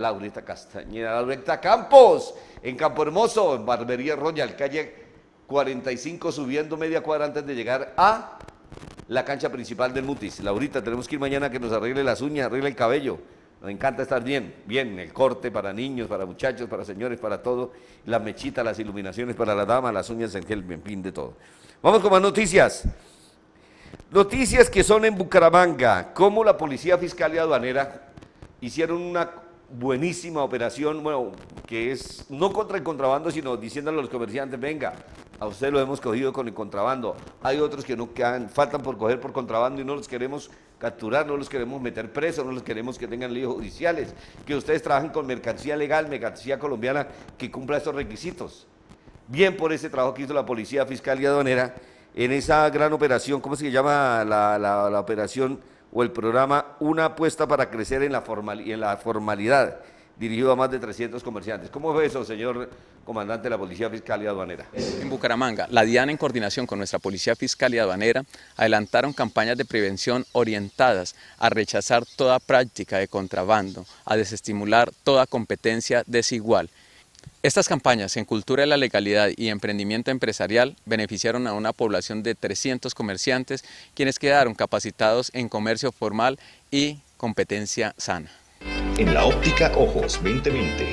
en Campo Hermoso, en Barbería Royal, calle 45, subiendo media cuadra antes de llegar a la cancha principal del Mutis. Laurita, tenemos que ir mañana a que nos arregle las uñas, arregle el cabello. Nos encanta estar bien, el corte para niños, para muchachos, para señores, para todo. Las mechitas, las iluminaciones para la dama, las uñas en gel, en fin, de todo. Vamos con más noticias. Noticias que son en Bucaramanga, como la Policía Fiscal y Aduanera hicieron una buenísima operación, bueno, que es no contra el contrabando, sino diciéndole a los comerciantes, venga, a usted lo hemos cogido con el contrabando. Hay otros que no quedan, faltan por coger por contrabando y no los queremos capturar, no los queremos meter presos, no los queremos que tengan líos judiciales, que ustedes trabajen con mercancía legal, mercancía colombiana que cumpla estos requisitos. Bien por ese trabajo que hizo la Policía Fiscal y Aduanera en esa gran operación, ¿cómo se llama la operación o el programa? Una apuesta para crecer en la formalidad, dirigido a más de 300 comerciantes. ¿Cómo fue eso, señor comandante de la Policía Fiscal y Aduanera? En Bucaramanga, la DIAN, en coordinación con nuestra Policía Fiscal y Aduanera, adelantaron campañas de prevención orientadas a rechazar toda práctica de contrabando, a desestimular toda competencia desigual. Estas campañas en cultura de la legalidad y emprendimiento empresarial beneficiaron a una población de 300 comerciantes, quienes quedaron capacitados en comercio formal y competencia sana. En la óptica Ojos 2020.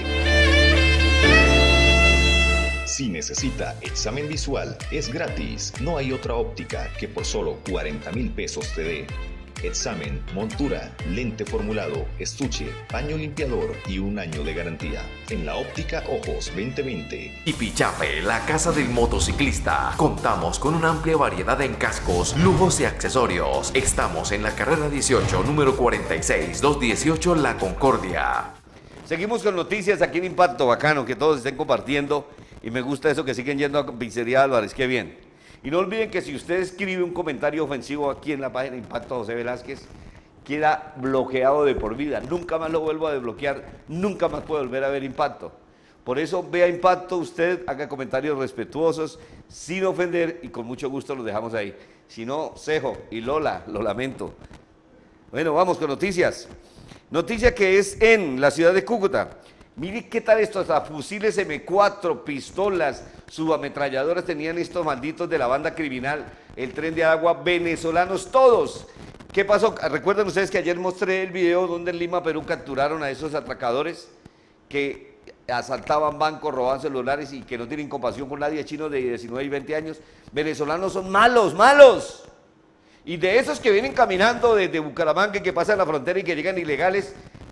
Si necesita examen visual, es gratis. No hay otra óptica que por solo 40.000 pesos te dé examen, montura, lente formulado, estuche, paño limpiador y 1 año de garantía. En la óptica Ojos 2020. Y Pichape, la casa del motociclista. Contamos con una amplia variedad en cascos, lujos y accesorios. Estamos en la carrera 18, número 46, 218 La Concordia. Seguimos con noticias aquí en Impacto, bacano, que todos estén compartiendo. Y me gusta eso que siguen yendo a Pizzería Álvarez, qué bien. Y no olviden que si usted escribe un comentario ofensivo aquí en la página de Impacto José Velázquez, queda bloqueado de por vida. Nunca más lo vuelvo a desbloquear, nunca más puede volver a ver Impacto. Por eso vea Impacto, usted haga comentarios respetuosos, sin ofender, y con mucho gusto los dejamos ahí. Si no, cejo y Lola, lo lamento. Bueno, vamos con noticias. Noticia que es en la ciudad de Cúcuta. Mire qué tal esto, hasta fusiles M4, pistolas, subametralladoras tenían estos malditos de la banda criminal, el Tren de Aragua, venezolanos todos. ¿Qué pasó? ¿Recuerdan ustedes que ayer mostré el video donde en Lima, Perú, capturaron a esos atracadores que asaltaban bancos, robaban celulares y que no tienen compasión con nadie, chinos de 19 y 20 años? Venezolanos son malos, malos. Y de esos que vienen caminando desde Bucaramanga, que pasan la frontera y que llegan ilegales,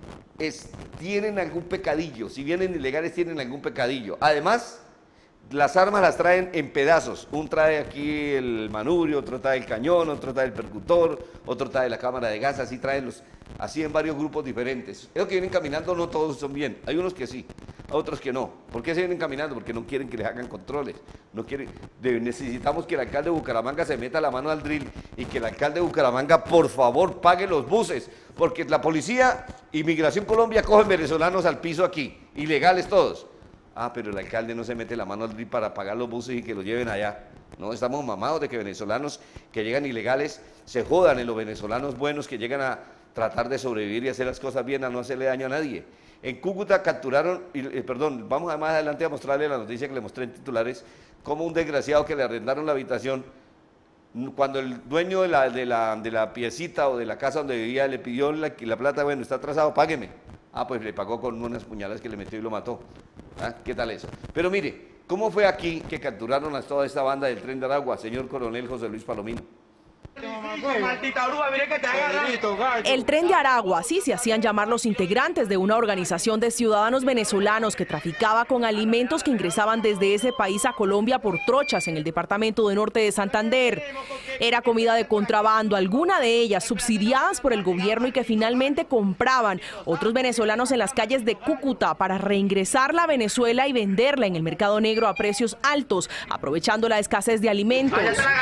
tienen algún pecadillo. Si vienen ilegales, tienen algún pecadillo. Además, las armas las traen en pedazos. Un trae aquí el manubrio, otro trae el cañón, otro trae el percutor, otro trae la cámara de gas, así traen así en varios grupos diferentes. Esos que vienen caminando no todos son bien, hay unos que sí, otros que no. ¿Por qué se vienen caminando? Porque no quieren que les hagan controles, no quieren. Necesitamos que el alcalde de Bucaramanga se meta la mano al drill y que el alcalde de Bucaramanga, por favor, pague los buses, porque la policía, Inmigración Colombia, cogen venezolanos al piso aquí, ilegales todos. Ah, pero el alcalde no se mete la mano al drill para pagar los buses y que los lleven allá. No, estamos mamados de que venezolanos que llegan ilegales se jodan en los venezolanos buenos que llegan a tratar de sobrevivir y hacer las cosas bien, a no hacerle daño a nadie. En Cúcuta capturaron, vamos más adelante a mostrarle la noticia que le mostré en titulares, como un desgraciado que le arrendaron la habitación, cuando el dueño de la piecita o de la casa donde vivía le pidió la plata, bueno, está atrasado, págueme. Ah, pues le pagó con unas puñaladas que le metió y lo mató. ¿Ah? ¿Qué tal eso? Pero mire, ¿cómo fue aquí que capturaron a toda esta banda del Tren de Aragua, señor coronel José Luis Palomino? El Tren de Aragua, así se hacían llamar los integrantes de una organización de ciudadanos venezolanos que traficaba con alimentos que ingresaban desde ese país a Colombia por trochas en el departamento de Norte de Santander. Era comida de contrabando, alguna de ellas subsidiadas por el gobierno y que finalmente compraban otros venezolanos en las calles de Cúcuta para reingresarla a Venezuela y venderla en el mercado negro a precios altos, aprovechando la escasez de alimentos.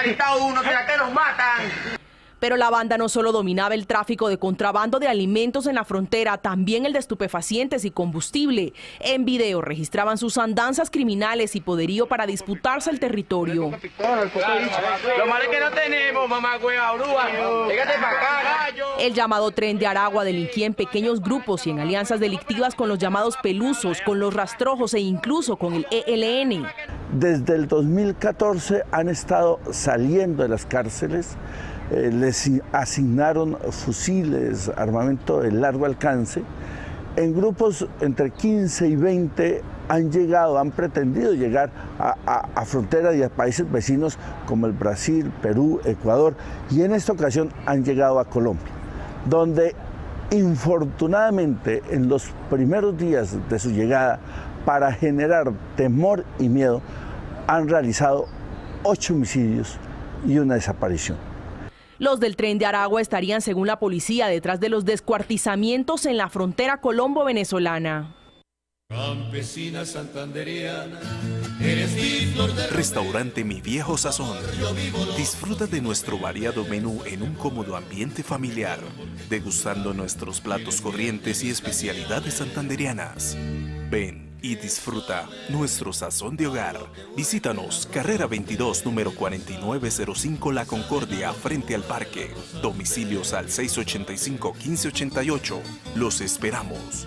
Pero la banda no solo dominaba el tráfico de contrabando de alimentos en la frontera, también el de estupefacientes y combustible. En video registraban sus andanzas criminales y poderío para disputarse el territorio. Lo malo es que no tenemos, mamá hueva, oruga. Légate para acá, gallo. El llamado Tren de Aragua delinquía en pequeños grupos y en alianzas delictivas con los llamados pelusos, con los rastrojos e incluso con el ELN. Desde el 2014 han estado saliendo de las cárceles, les asignaron fusiles, armamento de largo alcance. En grupos entre 15 y 20 han pretendido llegar a fronteras y a países vecinos como el Brasil, Perú, Ecuador, y en esta ocasión han llegado a Colombia, donde infortunadamente en los primeros días de su llegada, para generar temor y miedo, han realizado 8 homicidios y una desaparición. Los del Tren de Aragua estarían, según la policía, detrás de los descuartizamientos en la frontera colombo-venezolana. Campesina santanderiana, eres mi flor de Restaurante Mi Viejo Sazón. Disfruta de nuestro variado menú en un cómodo ambiente familiar, degustando nuestros platos corrientes y especialidades santanderianas. Ven y disfruta nuestro sazón de hogar. Visítanos, carrera 22, número 4905 La Concordia, frente al parque. Domicilios al 685-1588. Los esperamos.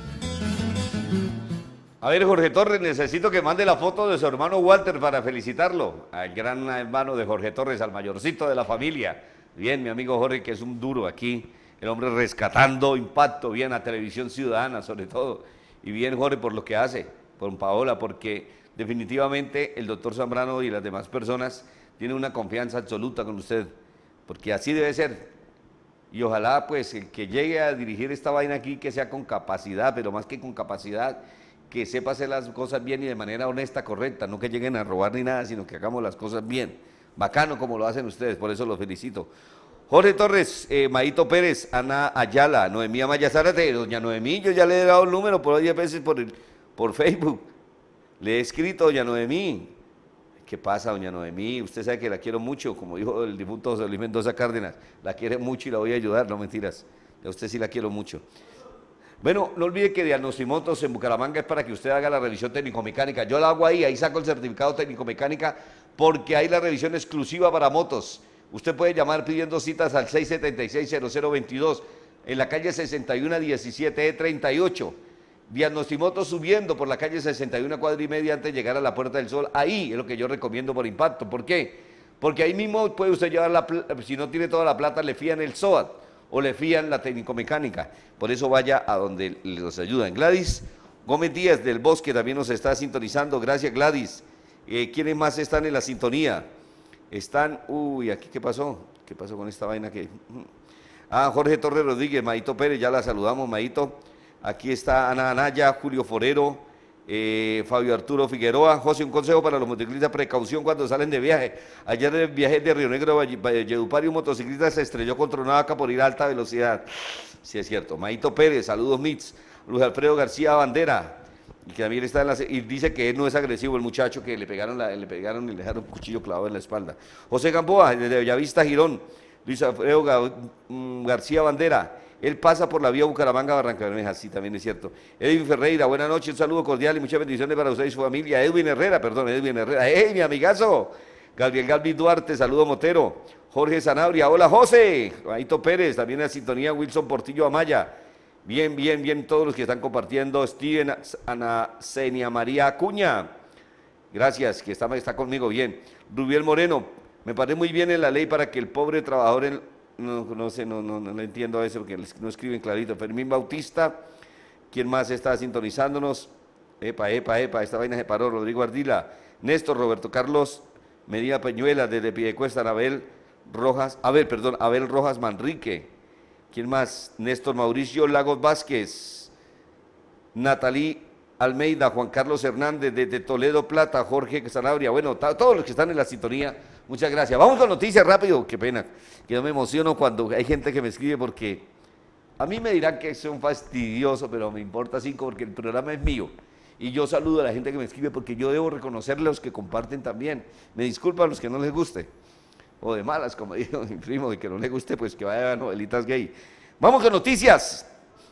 A ver, Jorge Torres, necesito que mande la foto de su hermano Walter para felicitarlo. Al gran hermano de Jorge Torres, al mayorcito de la familia. Bien, mi amigo Jorge, que es un duro aquí. El hombre rescatando impacto, bien, a Televisión Ciudadana sobre todo. Y bien, Jorge, por lo que hace, por Paola, porque definitivamente el doctor Zambrano y las demás personas tienen una confianza absoluta con usted, porque así debe ser. Y ojalá, pues, el que llegue a dirigir esta vaina aquí, que sea con capacidad, pero más que con capacidad, que sepa hacer las cosas bien y de manera honesta, correcta, no que lleguen a robar ni nada, sino que hagamos las cosas bien. Bacano como lo hacen ustedes, por eso los felicito. Jorge Torres, Maito Pérez, Ana Ayala, Noemí Amaya Zárate, doña Noemí, yo ya le he dado el número por 10 veces por Facebook. Le he escrito, doña Noemí. ¿Qué pasa, doña Noemí? Usted sabe que la quiero mucho, como dijo el difunto José Luis Mendoza Cárdenas, la quiere mucho y la voy a ayudar, no mentiras. A usted sí la quiero mucho. Bueno, no olvide que Diagnostimotos en Bucaramanga es para que usted haga la revisión técnico-mecánica. Yo la hago ahí saco el certificado técnico-mecánica porque hay la revisión exclusiva para motos. Usted puede llamar pidiendo citas al 676-0022 en la calle 61-17E38. Diagnostimotos subiendo por la calle 61 cuadra y media antes de llegar a la Puerta del Sol. Ahí es lo que yo recomiendo por impacto. ¿Por qué? Porque ahí mismo puede usted llevar si no tiene toda la plata, le fían el SOAT o le fían la técnico-mecánica. Por eso vaya a donde los ayudan. Gladys Gómez Díaz del Bosque también nos está sintonizando. Gracias, Gladys. ¿Quiénes más están en la sintonía? Están, ¿aquí qué pasó? ¿Qué pasó con esta vaina que? Jorge Torres Rodríguez, Maito Pérez, ya la saludamos, Maito. Aquí está Ana Anaya, Julio Forero, Fabio Arturo Figueroa. José, un consejo para los motociclistas, precaución cuando salen de viaje. Ayer en el viaje de Río Negro a Valledupar, un motociclista se estrelló contra una vaca por ir a alta velocidad. Sí, es cierto. Maito Pérez, saludos Mits. Luis Alfredo García Bandera, y que también está y dice que él no es agresivo, el muchacho que le pegaron y le dejaron un cuchillo clavado en la espalda. José Gamboa, desde Bellavista, Girón. Luis Alfredo García Bandera, él pasa por la vía Bucaramanga-Barranca Bermeja, sí, también es cierto. Edwin Ferreira, buenas noches, un saludo cordial y muchas bendiciones para usted y su familia. Edwin Herrera, ¡hey, mi amigazo! Gabriel Galvis Duarte, saludo Motero. Jorge Sanabria, hola José. Maito Pérez, también en la sintonía, Wilson Portillo Amaya. Bien, bien, bien, todos los que están compartiendo. Steven, Ana Senia María Acuña, gracias, que está conmigo, bien. Rubiel Moreno, me parece muy bien en la ley para que el pobre trabajador, no sé, no entiendo a veces porque no escriben clarito. Fermín Bautista, ¿quién más está sintonizándonos? Esta vaina se paró. Rodrigo Ardila, Néstor, Roberto Carlos Medina Peñuela, desde Piedecuesta, Abel Rojas Manrique. ¿Quién más? Néstor Mauricio Lagos Vázquez, Natalí Almeida, Juan Carlos Hernández, desde Toledo Plata, Jorge Sanabria, bueno, todos los que están en la sintonía, muchas gracias. Vamos con noticias rápido, qué pena, que yo me emociono cuando hay gente que me escribe porque a mí me dirán que soy un fastidioso, pero me importa 5 porque el programa es mío. Y yo saludo a la gente que me escribe porque yo debo reconocerle a los que comparten también. Me disculpan a los que no les guste. O de malas, como dijo mi primo, de que no le guste, pues que vaya a novelitas gay. Vamos con noticias.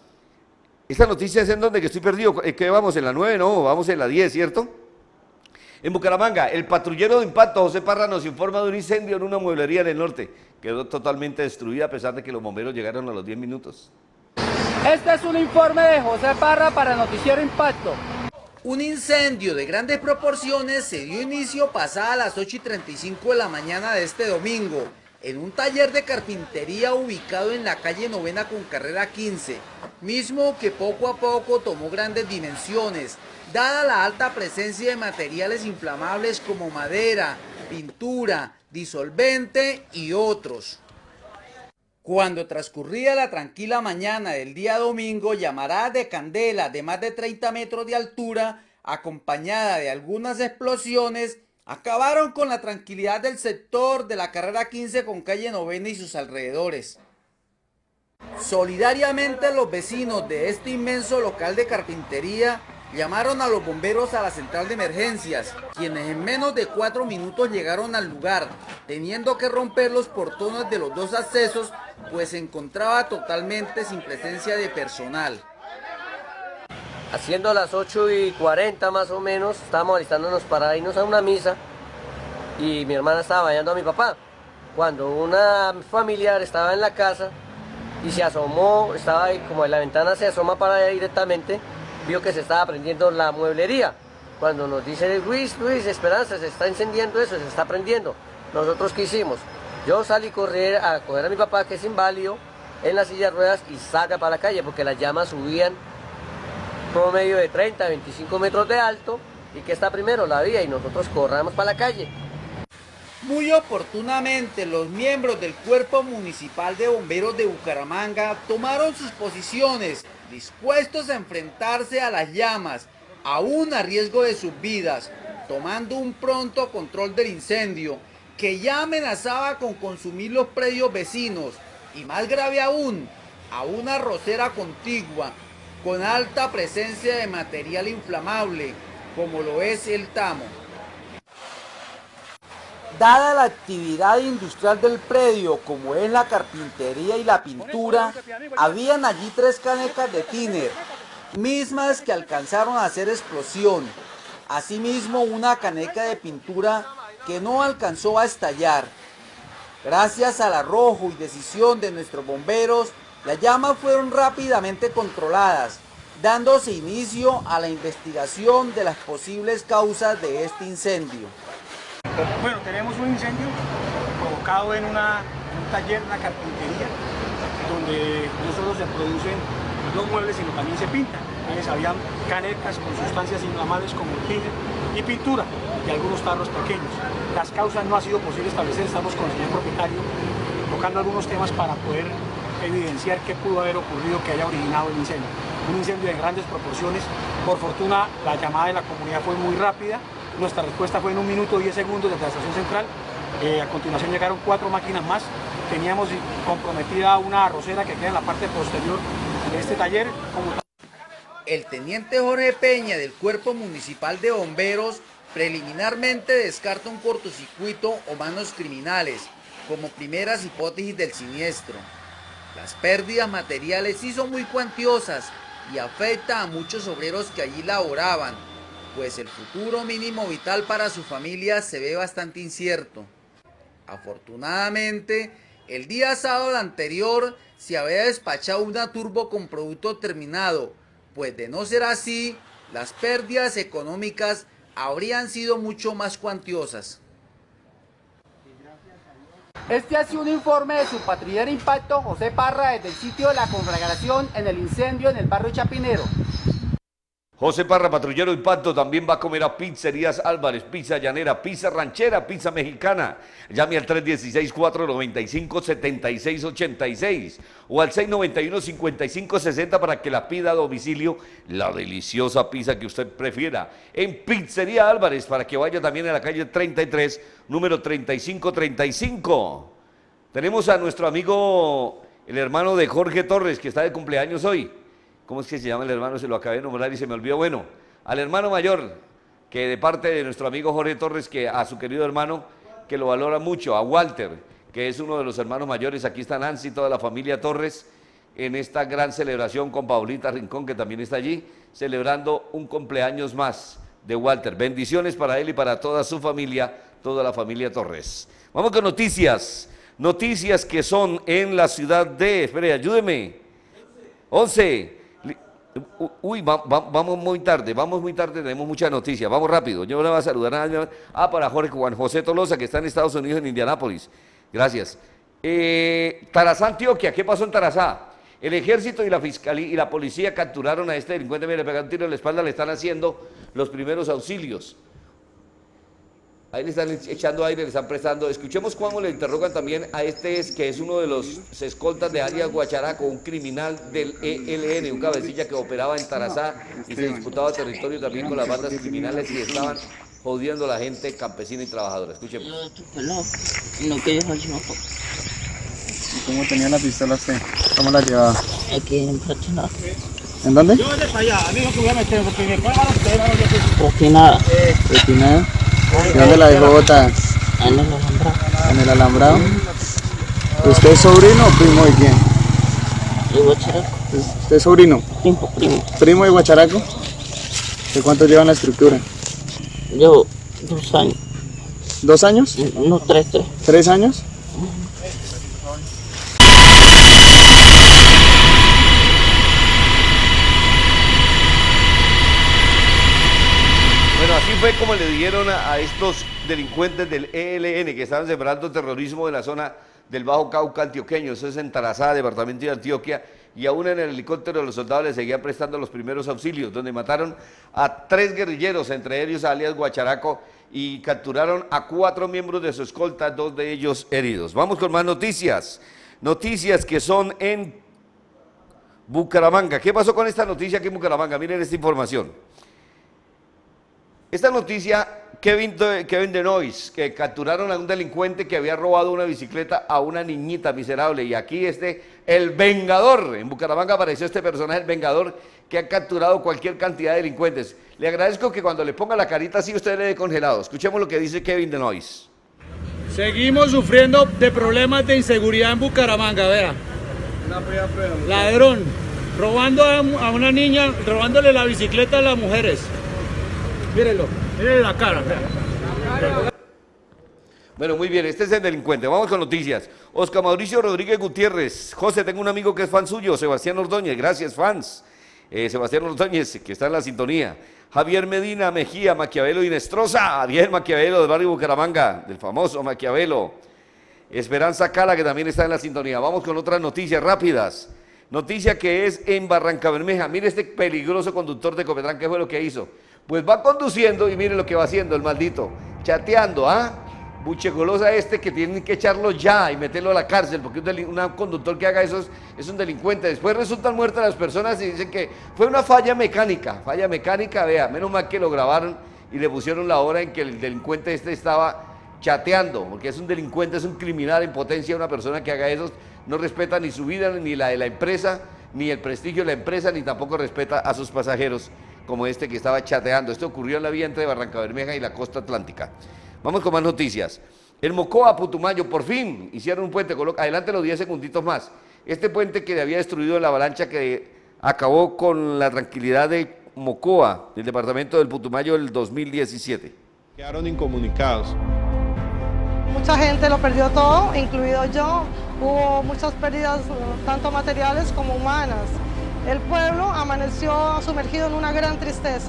Esta noticia es en donde que estoy perdido. ¿Qué vamos? ¿En la 9? No, vamos en la 10, ¿cierto? En Bucaramanga, el patrullero de impacto, José Parra, nos informa de un incendio en una mueblería en el norte. quedó totalmente destruida a pesar de que los bomberos llegaron a los 10 minutos. Este es un informe de José Parra para Noticiero Impacto. Un incendio de grandes proporciones se dio inicio pasada las 8:35 de la mañana de este domingo, en un taller de carpintería ubicado en la calle Novena con carrera 15, mismo que poco a poco tomó grandes dimensiones, dada la alta presencia de materiales inflamables como madera, pintura, disolvente y otros. Cuando transcurría la tranquila mañana del día domingo, llamaradas de candela de más de 30 metros de altura, acompañada de algunas explosiones, acabaron con la tranquilidad del sector de la carrera 15 con calle Novena y sus alrededores. Solidariamente los vecinos de este inmenso local de carpintería llamaron a los bomberos a la central de emergencias, quienes en menos de 4 minutos llegaron al lugar, teniendo que romper los portones de los dos accesos, pues se encontraba totalmente sin presencia de personal. Haciendo las 8:40 más o menos, estábamos alistándonos para irnos a una misa y mi hermana estaba bañando a mi papá, cuando una familiar estaba en la casa y se asomó, estaba ahí, como en la ventana se asoma para allá directamente, vio que se estaba prendiendo la mueblería. Cuando nos dice Luis, Esperanza, se está encendiendo eso, se está prendiendo. Nosotros, ¿qué hicimos? Yo salí a correr a coger a mi papá, que es inválido, en la silla de ruedas y salga para la calle, porque las llamas subían promedio de 30 a 25 metros de alto, y que está primero la vía, y nosotros corramos para la calle. Muy oportunamente, los miembros del Cuerpo Municipal de Bomberos de Bucaramanga tomaron sus posiciones, dispuestos a enfrentarse a las llamas, aún a riesgo de sus vidas, tomando un pronto control del incendio, que ya amenazaba con consumir los predios vecinos, y más grave aún, a una arrocera contigua, con alta presencia de material inflamable, como lo es el tamo. Dada la actividad industrial del predio, como es la carpintería y la pintura, habían allí 3 canecas de tiner, mismas que alcanzaron a hacer explosión. Asimismo, una caneca de pintura que no alcanzó a estallar. Gracias al arrojo y decisión de nuestros bomberos, las llamas fueron rápidamente controladas, dándose inicio a la investigación de las posibles causas de este incendio. Bueno, tenemos un incendio provocado en un taller, una carpintería, donde no solo se producen los muebles, sino también se pintan. Entonces habían canecas con sustancias inflamables como el tiner y pintura, y algunos tarros pequeños. Las causas no ha sido posible establecer, estamos con el señor propietario tocando algunos temas para poder evidenciar qué pudo haber ocurrido que haya originado el incendio. Un incendio de grandes proporciones. Por fortuna, la llamada de la comunidad fue muy rápida. Nuestra respuesta fue en 1 minuto 10 segundos desde la estación central. A continuación llegaron 4 máquinas más. Teníamos comprometida una arrocera que queda en la parte posterior de este taller. El teniente Jorge Peña del Cuerpo Municipal de Bomberos preliminarmente descarta un cortocircuito o manos criminales como primeras hipótesis del siniestro. Las pérdidas materiales sí son muy cuantiosas y afecta a muchos obreros que allí laboraban, pues el futuro mínimo vital para su familia se ve bastante incierto. Afortunadamente, el día sábado anterior se había despachado una turbo con producto terminado, pues de no ser así, las pérdidas económicas habrían sido mucho más cuantiosas. Este ha sido un informe de su patrullero Impacto, José Parra, desde el sitio de la conflagración en el incendio en el barrio Chapinero. José Parra, patrullero Impacto, también va a comer a Pizzerías Álvarez, pizza llanera, pizza ranchera, pizza mexicana. Llame al 316-495-7686 o al 691-5560 para que la pida a domicilio, la deliciosa pizza que usted prefiera. En Pizzería Álvarez, para que vaya también a la calle 33, número 3535. Tenemos a nuestro amigo, el hermano de Jorge Torres, que está de cumpleaños hoy. ¿Cómo es que se llama el hermano? Se lo acabé de nombrar y se me olvidó. Bueno, al hermano mayor, que de parte de nuestro amigo Jorge Torres, que a su querido hermano, que lo valora mucho, a Walter, que es uno de los hermanos mayores. Aquí está Nancy, toda la familia Torres, en esta gran celebración con Paulita Rincón, que también está allí, celebrando un cumpleaños más de Walter. Bendiciones para él y para toda su familia, toda la familia Torres. Vamos con noticias. Noticias que son en la ciudad de, espere, ayúdeme, 11. Uy, vamos muy tarde, tenemos muchas noticias, vamos rápido. Yo le voy a saludar para Juan José Tolosa, que está en Estados Unidos, en Indianápolis. Gracias. Tarazá, Antioquia, ¿qué pasó en Tarazá? El ejército y la fiscalía y la policía capturaron a este delincuente, mire, le pegaron un tiro en la espalda, le están haciendo los primeros auxilios. Ahí le están echando aire, le están prestando. Escuchemos cómo le interrogan también a que es uno de los escoltas de alias Guacharaco, un criminal del ELN, un cabecilla que operaba en Tarazá y se disputaba territorio también con las bandas criminales y estaban jodiendo a la gente campesina y trabajadora. Escuchemos. ¿Cómo tenía la pistola usted? ¿Cómo la llevaba? Aquí en Pachinada. ¿En dónde? Yo de para allá, amigo, que voy a meter, porque me pagan ustedes, no yo te... Pachinada. ¿Pachinada? ¿Y dónde la dejó botada? En el alambrado. ¿En el alambrado? ¿Usted es sobrino o primo de quién? De Guacharaco. ¿Usted es sobrino? Primo. ¿Primo de Guacharaco? ¿De cuánto lleva en la estructura? Yo, 2 años. ¿2 años? No, 3. ¿3 años? Bueno, así fue como le dieron a estos delincuentes del ELN que estaban sembrando terrorismo en la zona del Bajo Cauca antioqueño. Eso es en Tarazá, departamento de Antioquia, y aún en el helicóptero de los soldados le seguían prestando los primeros auxilios, donde mataron a 3 guerrilleros, entre ellos alias Guacharaco, y capturaron a 4 miembros de su escolta, 2 de ellos heridos. Vamos con más noticias. Noticias que son en Bucaramanga. ¿Qué pasó con esta noticia aquí en Bucaramanga? Miren esta información. Esta noticia, Kevin Denois, que capturaron a un delincuente que había robado una bicicleta a una niñita miserable. Y aquí el Vengador, en Bucaramanga apareció este personaje, el Vengador, que ha capturado cualquier cantidad de delincuentes. Le agradezco que cuando le ponga la carita así usted le dé congelado. Escuchemos lo que dice Kevin Denois. Seguimos sufriendo de problemas de inseguridad en Bucaramanga, vea. Ladrón, robando a una niña, robándole la bicicleta a las mujeres. Mírenlo, mírenle la cara. Bueno, muy bien, este es el delincuente. Vamos con noticias. Oscar Mauricio Rodríguez Gutiérrez. José, tengo un amigo que es fan suyo, Sebastián Ordóñez. Gracias, fans. Sebastián Ordóñez, que está en la sintonía. Javier Medina Mejía, Maquiavelo Inestrosa. Bien, Maquiavelo del barrio Bucaramanga, del famoso Maquiavelo. Esperanza Cala, que también está en la sintonía. Vamos con otras noticias rápidas. Noticia que es en Barrancabermeja. Mire este peligroso conductor de Copetrán, ¿qué fue lo que hizo? Pues va conduciendo y mire lo que va haciendo el maldito, chateando, buchegolosa que tienen que echarlo ya y meterlo a la cárcel, porque un conductor que haga eso es un delincuente. Después resultan muertas las personas y dicen que fue una falla mecánica, vea, menos mal que lo grabaron y le pusieron la hora en que el delincuente estaba chateando, porque es un delincuente, es un criminal en potencia. Una persona que haga eso no respeta ni su vida, ni la de la empresa, ni el prestigio de la empresa, ni tampoco respeta a sus pasajeros, como este que estaba chateando. Esto ocurrió en la vía entre Barrancabermeja y la costa atlántica. Vamos con más noticias. El Mocoa, Putumayo, por fin hicieron un puente. Adelante los 10 segunditos más. Este puente que había destruido la avalancha que acabó con la tranquilidad de Mocoa, del departamento del Putumayo del 2017. Quedaron incomunicados. Mucha gente lo perdió todo, incluido yo. Hubo muchas pérdidas, tanto materiales como humanas. El pueblo amaneció sumergido en una gran tristeza.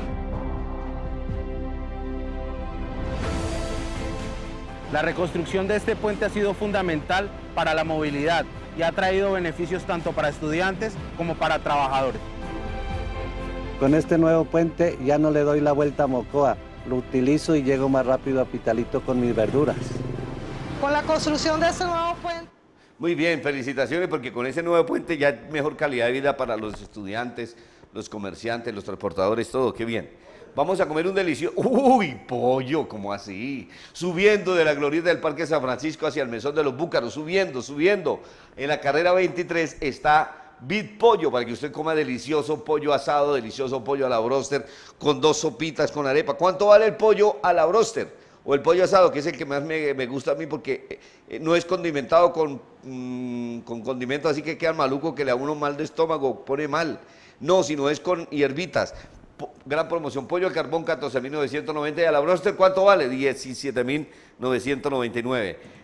La reconstrucción de este puente ha sido fundamental para la movilidad y ha traído beneficios tanto para estudiantes como para trabajadores. Con este nuevo puente ya no le doy la vuelta a Mocoa, lo utilizo y llego más rápido a Pitalito con mis verduras. Con la construcción de este nuevo puente. Muy bien, felicitaciones, porque con ese nuevo puente ya hay mejor calidad de vida para los estudiantes, los comerciantes, los transportadores, todo, qué bien. Vamos a comer un delicioso... ¡Uy, pollo! ¿Cómo así? Subiendo de la glorieta del Parque San Francisco hacia el Mesón de los Búcaros, subiendo. En la carrera 23 está Bit Pollo, para que usted coma delicioso pollo asado, delicioso pollo a la broster, con 2 sopitas, con arepa. ¿Cuánto vale el pollo a la broster? O el pollo asado, que es el que más me gusta a mí, porque no es condimentado con condimentos así que queda maluco, que le da uno mal de estómago, pone mal. No, sino es con hierbitas. Gran promoción, pollo al carbón, 14.990, y a la broster, ¿cuánto vale? 17.999.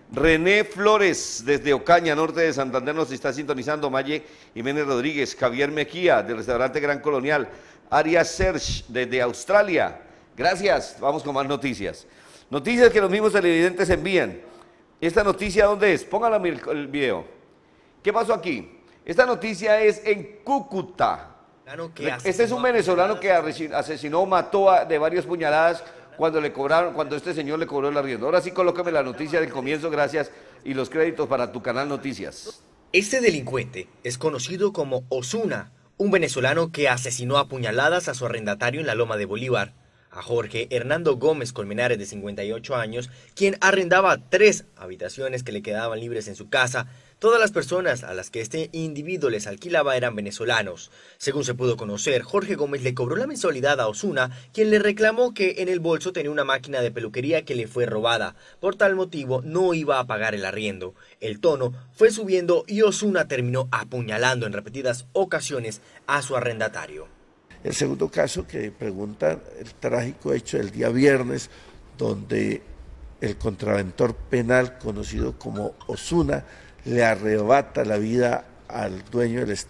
René Flores, desde Ocaña, norte de Santander, nos está sintonizando. Maye Jiménez Rodríguez, Javier Mejía, del restaurante Gran Colonial. Arias Serge, desde Australia. Gracias, vamos con más noticias. Noticias que los mismos televidentes envían. ¿Esta noticia dónde es? Póngala el video. ¿Qué pasó aquí? Esta noticia es en Cúcuta. Este es un venezolano que asesinó, mató de varias puñaladas cuando este señor le cobró el arriendo. Ahora sí, colócame la noticia del comienzo, gracias, y los créditos para tu canal Noticias. Este delincuente es conocido como Osuna, un venezolano que asesinó a puñaladas a su arrendatario en la Loma de Bolívar, a Jorge Hernando Gómez Colmenares, de 58 años, quien arrendaba 3 habitaciones que le quedaban libres en su casa. Todas las personas a las que este individuo les alquilaba eran venezolanos. Según se pudo conocer, Jorge Gómez le cobró la mensualidad a Osuna, quien le reclamó que en el bolso tenía una máquina de peluquería que le fue robada. Por tal motivo, no iba a pagar el arriendo. El tono fue subiendo y Osuna terminó apuñalando en repetidas ocasiones a su arrendatario. El segundo caso que preguntan, el trágico hecho del día viernes, donde el contraventor penal conocido como Osuna le arrebata la vida al dueño del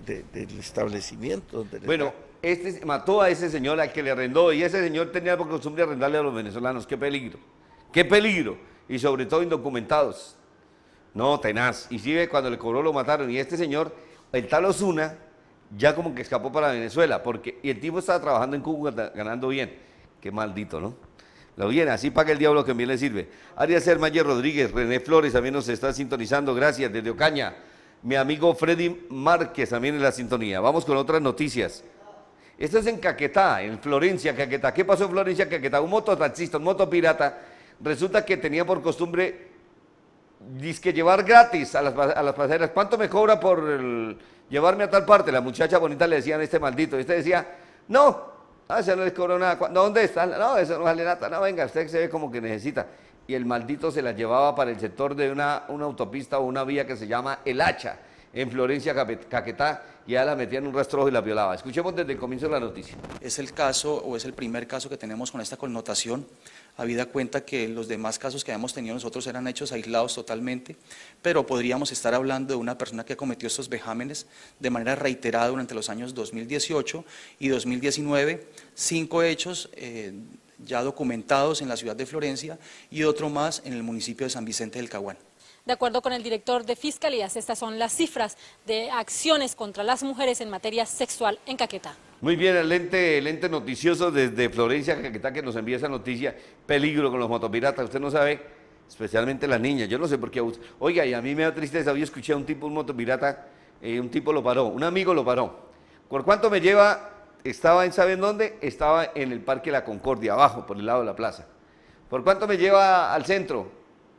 establecimiento. Bueno, este mató a ese señor al que le arrendó, y ese señor tenía por costumbre arrendarle a los venezolanos. ¡Qué peligro! ¡Qué peligro! Y sobre todo indocumentados. No, tenaz. Y sí, cuando le cobró lo mataron. Y este señor, el tal Osuna, ya como que escapó para Venezuela, y el tipo estaba trabajando en Cuba ganando bien. Qué maldito, ¿no? Lo bien, así paga el diablo que bien le sirve. Arias Mayer Rodríguez, René Flores también nos está sintonizando, gracias, desde Ocaña. Mi amigo Freddy Márquez también en la sintonía. Vamos con otras noticias. Esto es en Caquetá, en Florencia, Caquetá. ¿Qué pasó en Florencia, Caquetá? Un mototaxista, un motopirata, resulta que tenía por costumbre dizque llevar gratis a las pasajeras. ¿Cuánto me cobra por llevarme a tal parte? La muchacha bonita le decían este maldito. Este decía, no. Ese no les cobró nada. ¿Dónde está? No, eso no vale nada. No, venga, usted se ve como que necesita. Y el maldito se la llevaba para el sector de una autopista o una vía que se llama El Hacha, en Florencia, Caquetá, y ya la metía en un rastrojo y la violaba. Escuchemos desde el comienzo de la noticia. Es el caso, o es el primer caso que tenemos con esta connotación, habida cuenta que los demás casos que habíamos tenido nosotros eran hechos aislados totalmente, pero podríamos estar hablando de una persona que cometió estos vejámenes de manera reiterada durante los años 2018 y 2019, 5 hechos ya documentados en la ciudad de Florencia y otro más en el municipio de San Vicente del Caguán. De acuerdo con el director de Fiscalías, estas son las cifras de acciones contra las mujeres en materia sexual en Caquetá. Muy bien, el ente noticioso desde Florencia, Caquetá, que nos envía esa noticia. Peligro con los motopiratas, usted no sabe, especialmente las niñas, yo no sé por qué abusan. Oiga, y a mí me da tristeza, hoy escuché a un motopirata, un tipo lo paró, un amigo lo paró. ¿Por cuánto me lleva? Estaba ¿saben dónde? Estaba en el Parque La Concordia, abajo, por el lado de la plaza. ¿Por cuánto me lleva al centro?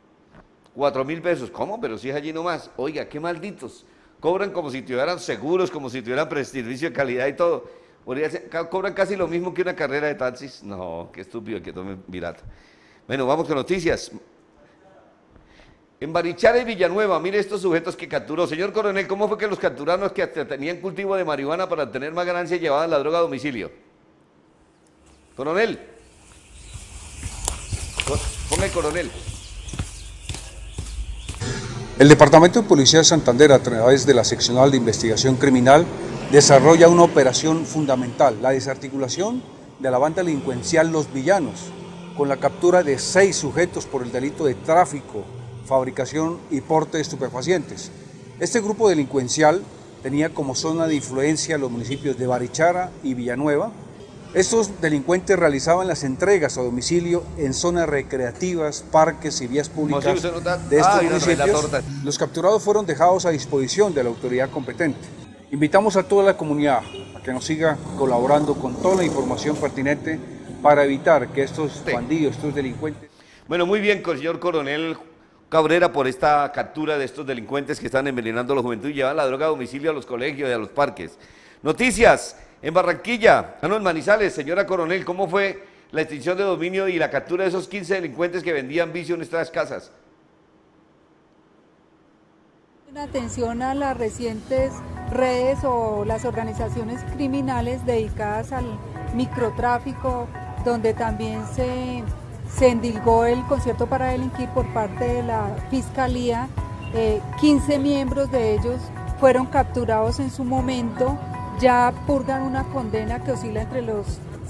4.000 pesos. ¿Cómo? Pero si es allí nomás. Oiga, qué malditos. Cobran como si tuvieran seguros, como si tuvieran servicio de calidad y todo. Cobran casi lo mismo que una carrera de taxis. No, qué estúpido el que tome pirata. Bueno, vamos con noticias. En Barichara y Villanueva, mire estos sujetos que capturó. Señor coronel, ¿cómo fue que los capturaron los que tenían cultivo de marihuana para obtener más ganancia y llevaban la droga a domicilio? Coronel. Ponga el coronel. El Departamento de Policía de Santander, a través de la Seccional de Investigación Criminal, desarrolla una operación fundamental, la desarticulación de la banda delincuencial Los Villanos, con la captura de 6 sujetos por el delito de tráfico, fabricación y porte de estupefacientes. Este grupo delincuencial tenía como zona de influencia los municipios de Barichara y Villanueva. Estos delincuentes realizaban las entregas a domicilio en zonas recreativas, parques y vías públicas de estos municipios. Los capturados fueron dejados a disposición de la autoridad competente. Invitamos a toda la comunidad a que nos siga colaborando con toda la información pertinente para evitar que estos bandidos, estos delincuentes... Bueno, muy bien, señor coronel Cabrera, por esta captura de estos delincuentes que están envenenando a la juventud y llevan la droga a domicilio a los colegios y a los parques. Noticias en Barranquilla, en Manizales, señora coronel, ¿cómo fue la extinción de dominio y la captura de esos 15 delincuentes que vendían vicio en nuestras casas? En atención a las recientes redes o las organizaciones criminales dedicadas al microtráfico, donde también se se endilgó el concierto para delinquir por parte de la Fiscalía. 15 miembros de ellos fueron capturados en su momento, ya purgan una condena que oscila entre los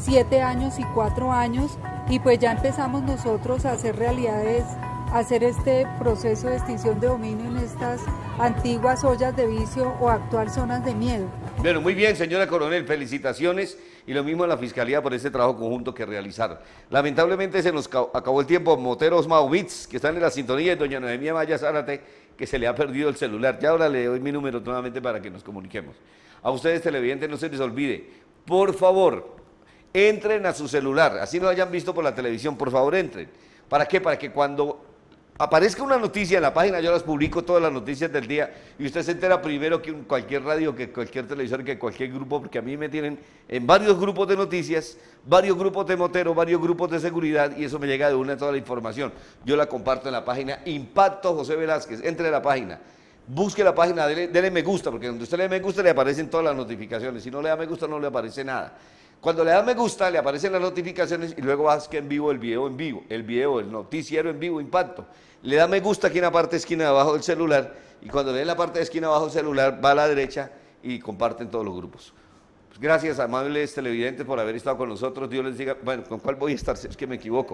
7 años y 4 años, y pues ya empezamos nosotros a hacer realidades, a hacer este proceso de extinción de dominio en estas antiguas ollas de vicio o actual zonas de miedo. Bueno, muy bien, señora coronel, felicitaciones, y lo mismo a la Fiscalía por ese trabajo conjunto que realizaron. Lamentablemente se nos acabó el tiempo. Moteros Mauvitz, que están en la sintonía, y doña Noemía Maya Zárate, que se le ha perdido el celular. Ya ahora le doy mi número nuevamente para que nos comuniquemos. A ustedes, televidentes, no se les olvide, por favor, entren a su celular, así lo hayan visto por la televisión, por favor entren. ¿Para qué? Para que cuando aparezca una noticia en la página, yo las publico todas las noticias del día, y usted se entera primero que cualquier radio, que cualquier televisor, que cualquier grupo, porque a mí me tienen en varios grupos de noticias, varios grupos de moteros, varios grupos de seguridad, y eso me llega de una toda la información. Yo la comparto en la página Impacto José Velázquez. Entre a la página, busque la página, dele me gusta, porque donde usted le da me gusta le aparecen todas las notificaciones. Si no le da me gusta no le aparece nada. Cuando le da me gusta le aparecen las notificaciones, y luego vas que en vivo, el video, el noticiero en vivo, Impacto. Le da me gusta aquí en la parte de esquina de abajo del celular, y cuando le dé en la parte de esquina abajo del celular va a la derecha y comparten todos los grupos. Pues gracias, amables televidentes, por haber estado con nosotros. Dios les diga, bueno, ¿con cuál voy a estar? Es que me equivoco.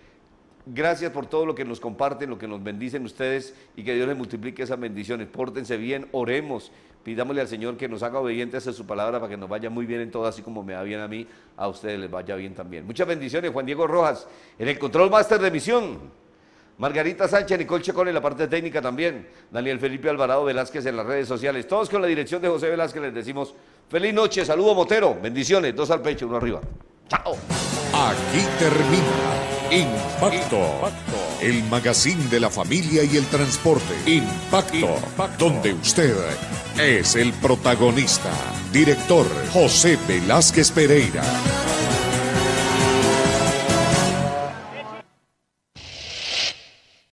Gracias por todo lo que nos comparten, lo que nos bendicen ustedes, y que Dios les multiplique esas bendiciones. Pórtense bien, oremos, pidámosle al Señor que nos haga obedientes a su palabra para que nos vaya muy bien en todo, así como me va bien a mí, a ustedes les vaya bien también. Muchas bendiciones. Juan Diego Rojas en el control máster de emisión. Margarita Sánchez, Nicole Chacón en la parte técnica también. Daniel Felipe Alvarado Velázquez en las redes sociales. Todos con la dirección de José Velázquez les decimos feliz noche, saludo motero, bendiciones, 2 al pecho, 1 arriba. Chao. Aquí termina Impacto, el magazine de la familia y el transporte. Impacto, donde usted es el protagonista. Director José Velázquez Pereira.